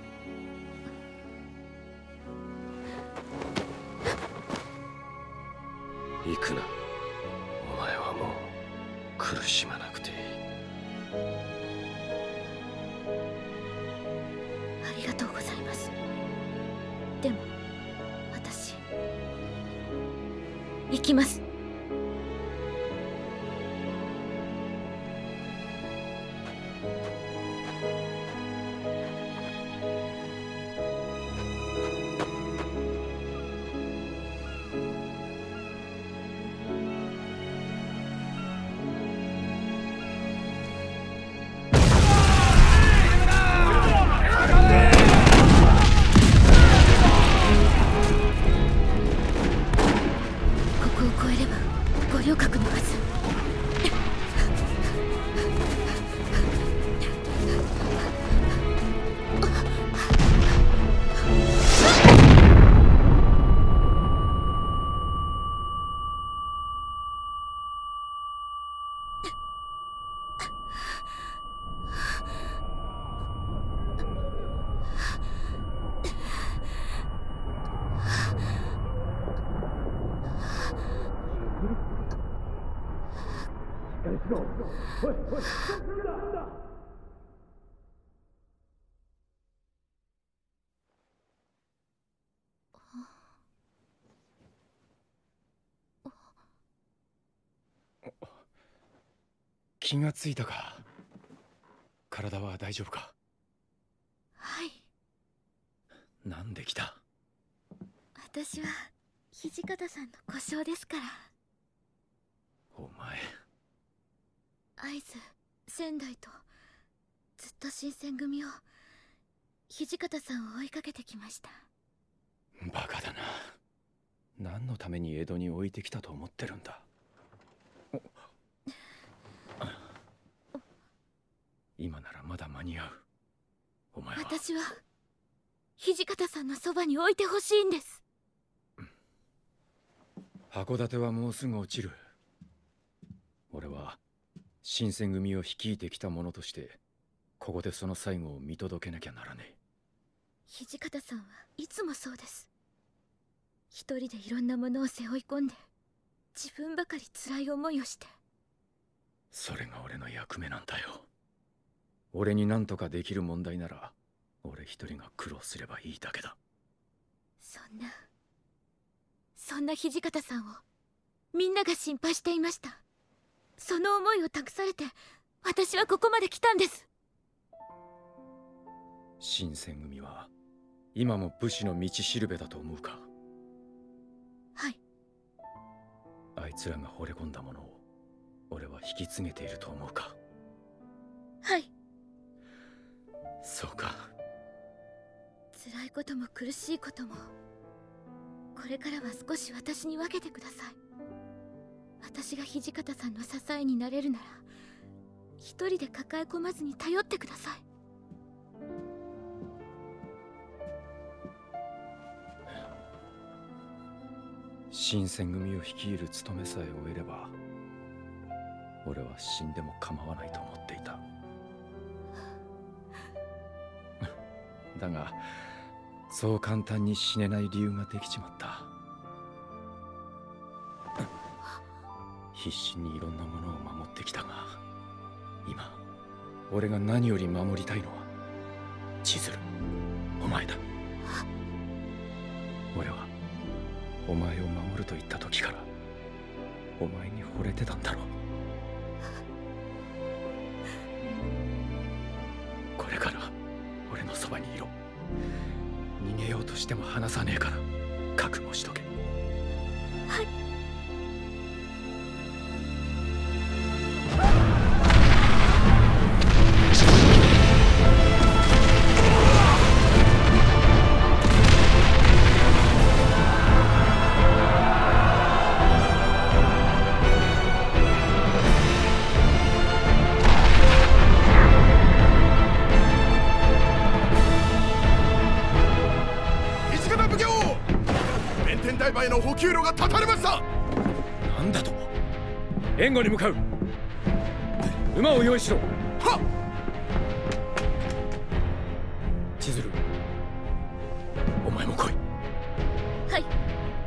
行くな。お前はもう苦しまなくていい。 ありがとうございます。でも私行きます。 気がついたか。体は大丈夫か。 はい。 なんで来た。 私は土方さんの故障ですから。 お前。 会津、仙台とずっと新選組を、土方さんを追いかけてきました。 バカだな。何のために江戸に置いてきたと思ってるんだ。今ならまだ間に合う。お前は。 私は土方さんのそばに置いてほしいんです。 函館はもうすぐ落ちる。俺は新選組を率いてきた者としてここでその最後を見届けなきゃならねえ。 土方さんはいつもそうです。一人でいろんなものを背負い込んで自分ばかり辛い思いをして。 それが俺の役目なんだよ。俺に何とかできる問題なら俺一人が苦労すればいいだけだ。 そんな土方さんをみんなが心配していました。その思いを託されて私はここまで来たんです。 新選組は今も武士の道しるべだと思うか。 はい。 あいつらが惚れ込んだものを俺は引き継げていると思うか。 はい。 そうか。 辛いことも苦しいこともこれからは少し私に分けてください。私が土方さんの支えになれるなら一人で抱え込まずに頼ってください。 新選組を率いる務めさえ終えれば俺は死んでも構わないと思っていた。だがそう簡単に死ねない理由ができちまった。必死にいろんなものを守ってきたが今俺が何より守りたいのは千鶴、お前だ。俺はお前を守ると言った時からお前に惚れてたんだろう。これから俺のそばにいろ。逃げようとしても離さねえから覚悟しとけ。 はい。 台場への補給路が断たれました。 なんだと。援護に向かう。馬を用意しろ。 はっ。 千鶴、お前も来い。 はい。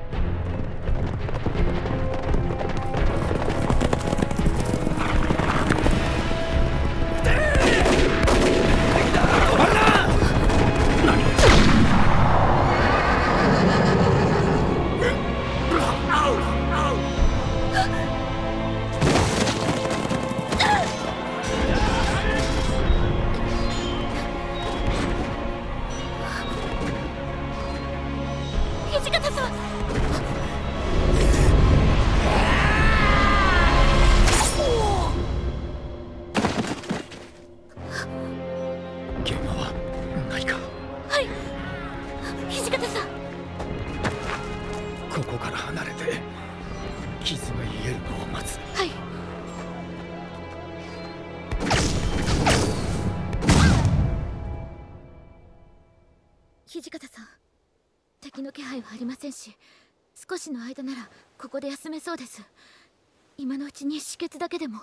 土方さん、敵の気配はありませんし、少しの間ならここで休めそうです。今のうちに止血だけでも。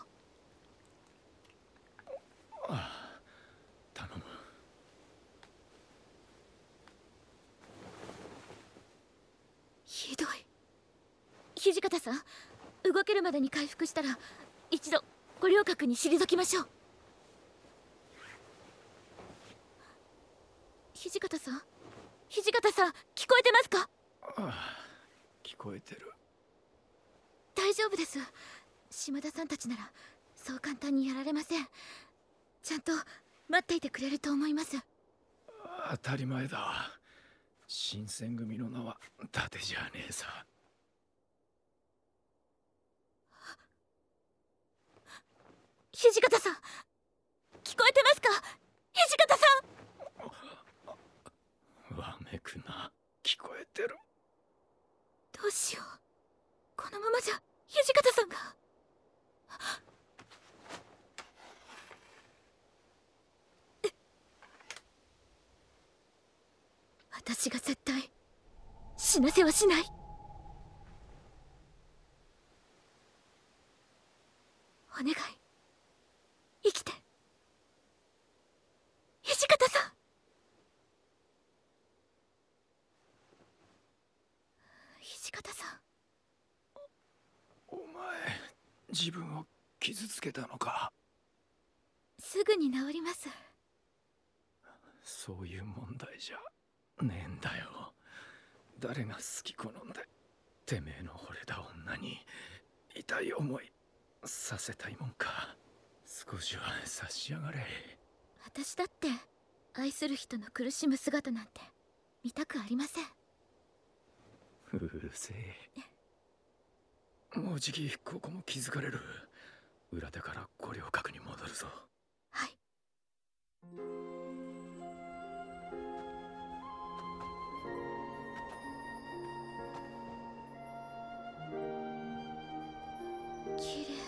ああ、頼む。 ひどい。土方さん、動けるまでに回復したら一度五稜郭に退きましょう。土方さん、土方さん、聞こえてますか？ ああ、聞こえてる。 大丈夫です。島田さんたちならそう簡単にやられません。ちゃんと待っていてくれると思います。 当たり前だ。新選組の名は伊達じゃねえさ。 土方さん、聞こえてますか？土方さん。 わめくな、聞こえてる。 どうしよう、このままじゃ土方さんが。私が絶対死なせはしない。お願い、生きて、土方さん。土方さん。 お前、自分を傷つけたのか？ すぐに治ります。 そういう問題じゃねえんだよ。誰が好き好んでてめえの惚れた女に痛い思いさせたいもんか。少しは差し上がれ。 私だって愛する人の苦しむ姿なんて見たくありません。 うるせえ。もうじきここも気づかれる。裏手から五稜郭に戻るぞ。 はい。綺麗。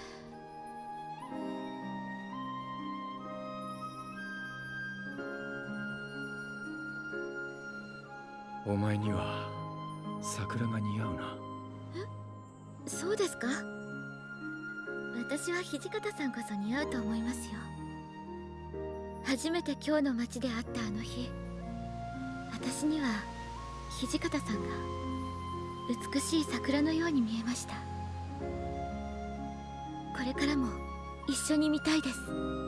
お前には桜が似合うな。 え、そうですか？私は土方さんこそ似合うと思いますよ。初めて今日の街で会ったあの日、私には土方さんが美しい桜のように見えました。これからも一緒に見たいです。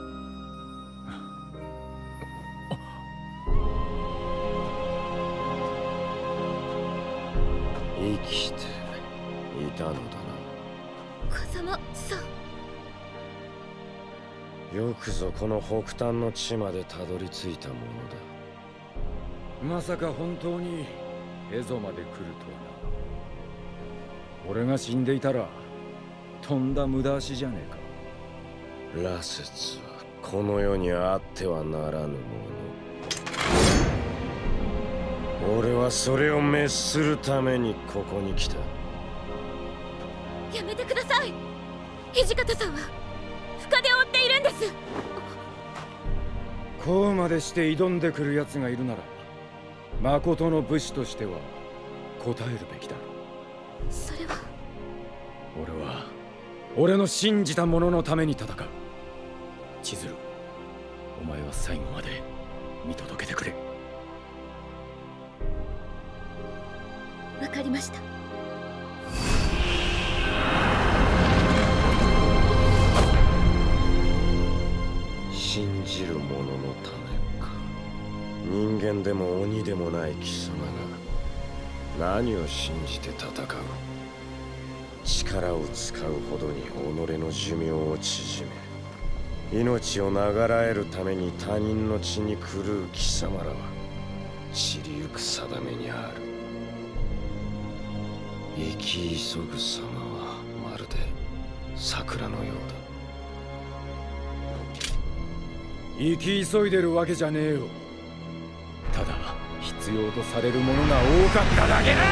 生きていたのだな。 風間さん。 よくぞこの北端の地までたどり着いたものだ。 まさか本当に蝦夷まで来るとはな。俺が死んでいたらとんだ無駄足じゃねえか。 羅刹はこの世にあってはならぬもの。俺はそれを滅するためにここに来た。 やめてください。土方さんは深手を負っているんです。 こうまでして挑んでくる奴がいるなら、誠の武士としては答えるべきだろう。 それは。 俺は俺の信じたもののために戦う。千鶴、お前は最後まで見届けてくれ。 わかりました。 信じる者のためか。人間でも鬼でもない貴様が何を信じて戦う。力を使うほどに己の寿命を縮め、命を長らえるために他人の血に狂う貴様らは散りゆく定めにある。生き急ぐ様はまるで桜のようだ。 生き急いでるわけじゃねえよ。ただ必要とされるものが多かっただけだ。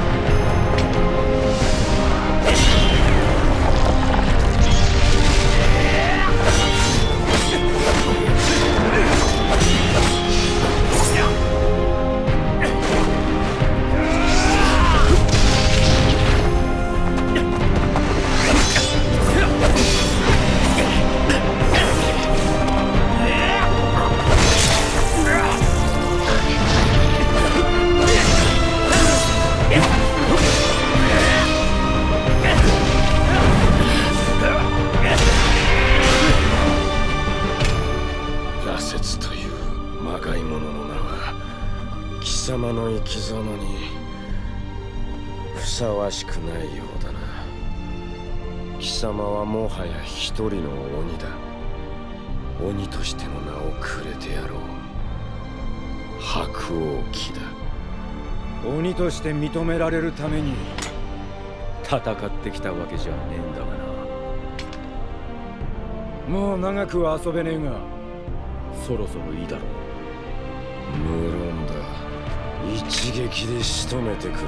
貴様の生き様にふさわしくないようだな。貴様はもはや一人の鬼だ。鬼としての名をくれてやろう。白王騎だ。 鬼として認められるために戦ってきたわけじゃねえんだがな。もう長くは遊べねえがそろそろいいだろう。 無論だ。一撃で仕留めてくれよ。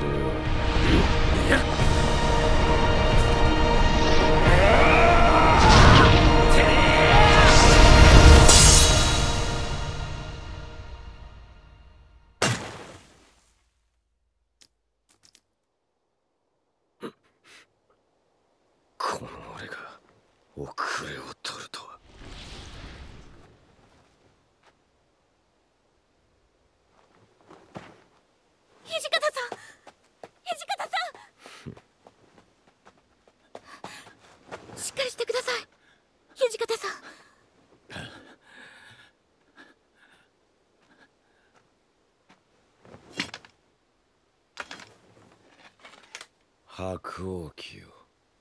この俺が遅れを取るとは。 土方さん、土方さんしっかりしてください。土方さん。 白王騎よ。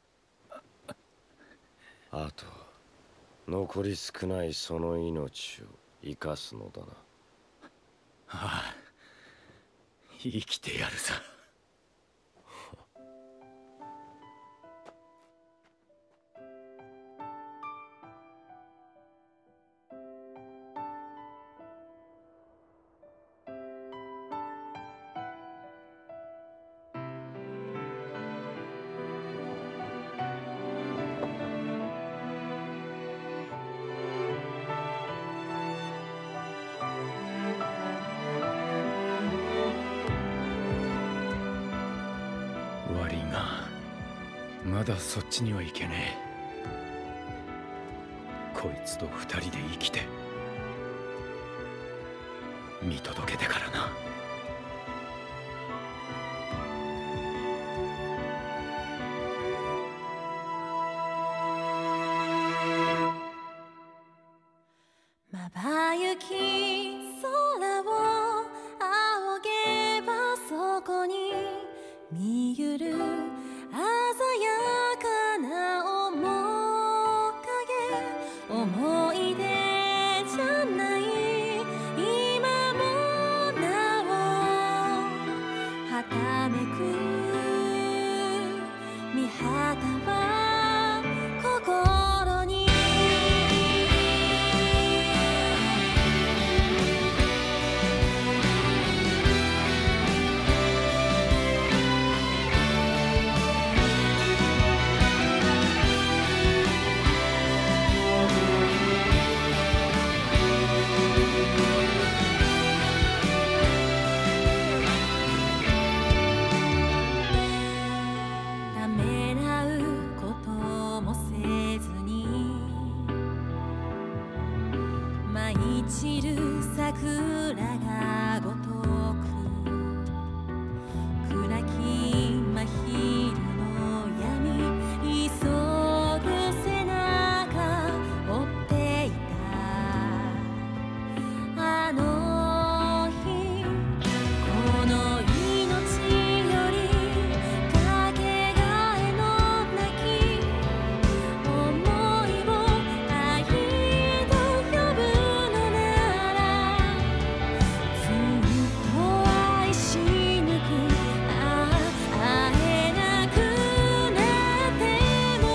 あと残り少ないその命を生かすのだな。 ああ、生きてやるさ。悪いがまだそっちには行けねえ。こいつと二人で生きて見届けてからな。 まばゆき空を仰げばそこに見ゆる鮮やかな面影。思い出じゃない今も散る桜がごとく暗き真昼の闇急ぐ背中追っていたあの日この命よりかけがえのなき思いを愛と呼ぶのならずっと愛し抜く会えなくなっても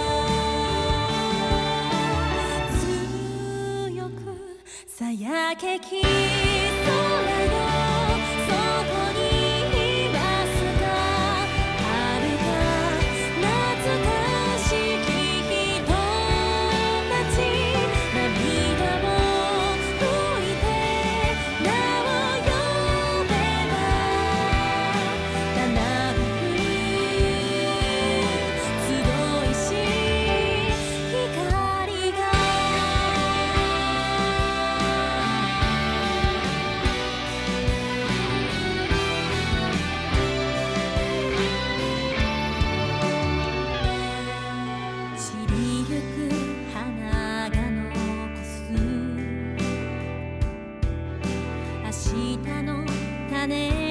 強くさやけき空のそこにいますか遥か懐かしき人たち涙を拭いて名を呼べばたなびく集いし光が散りゆく花が残す明日の種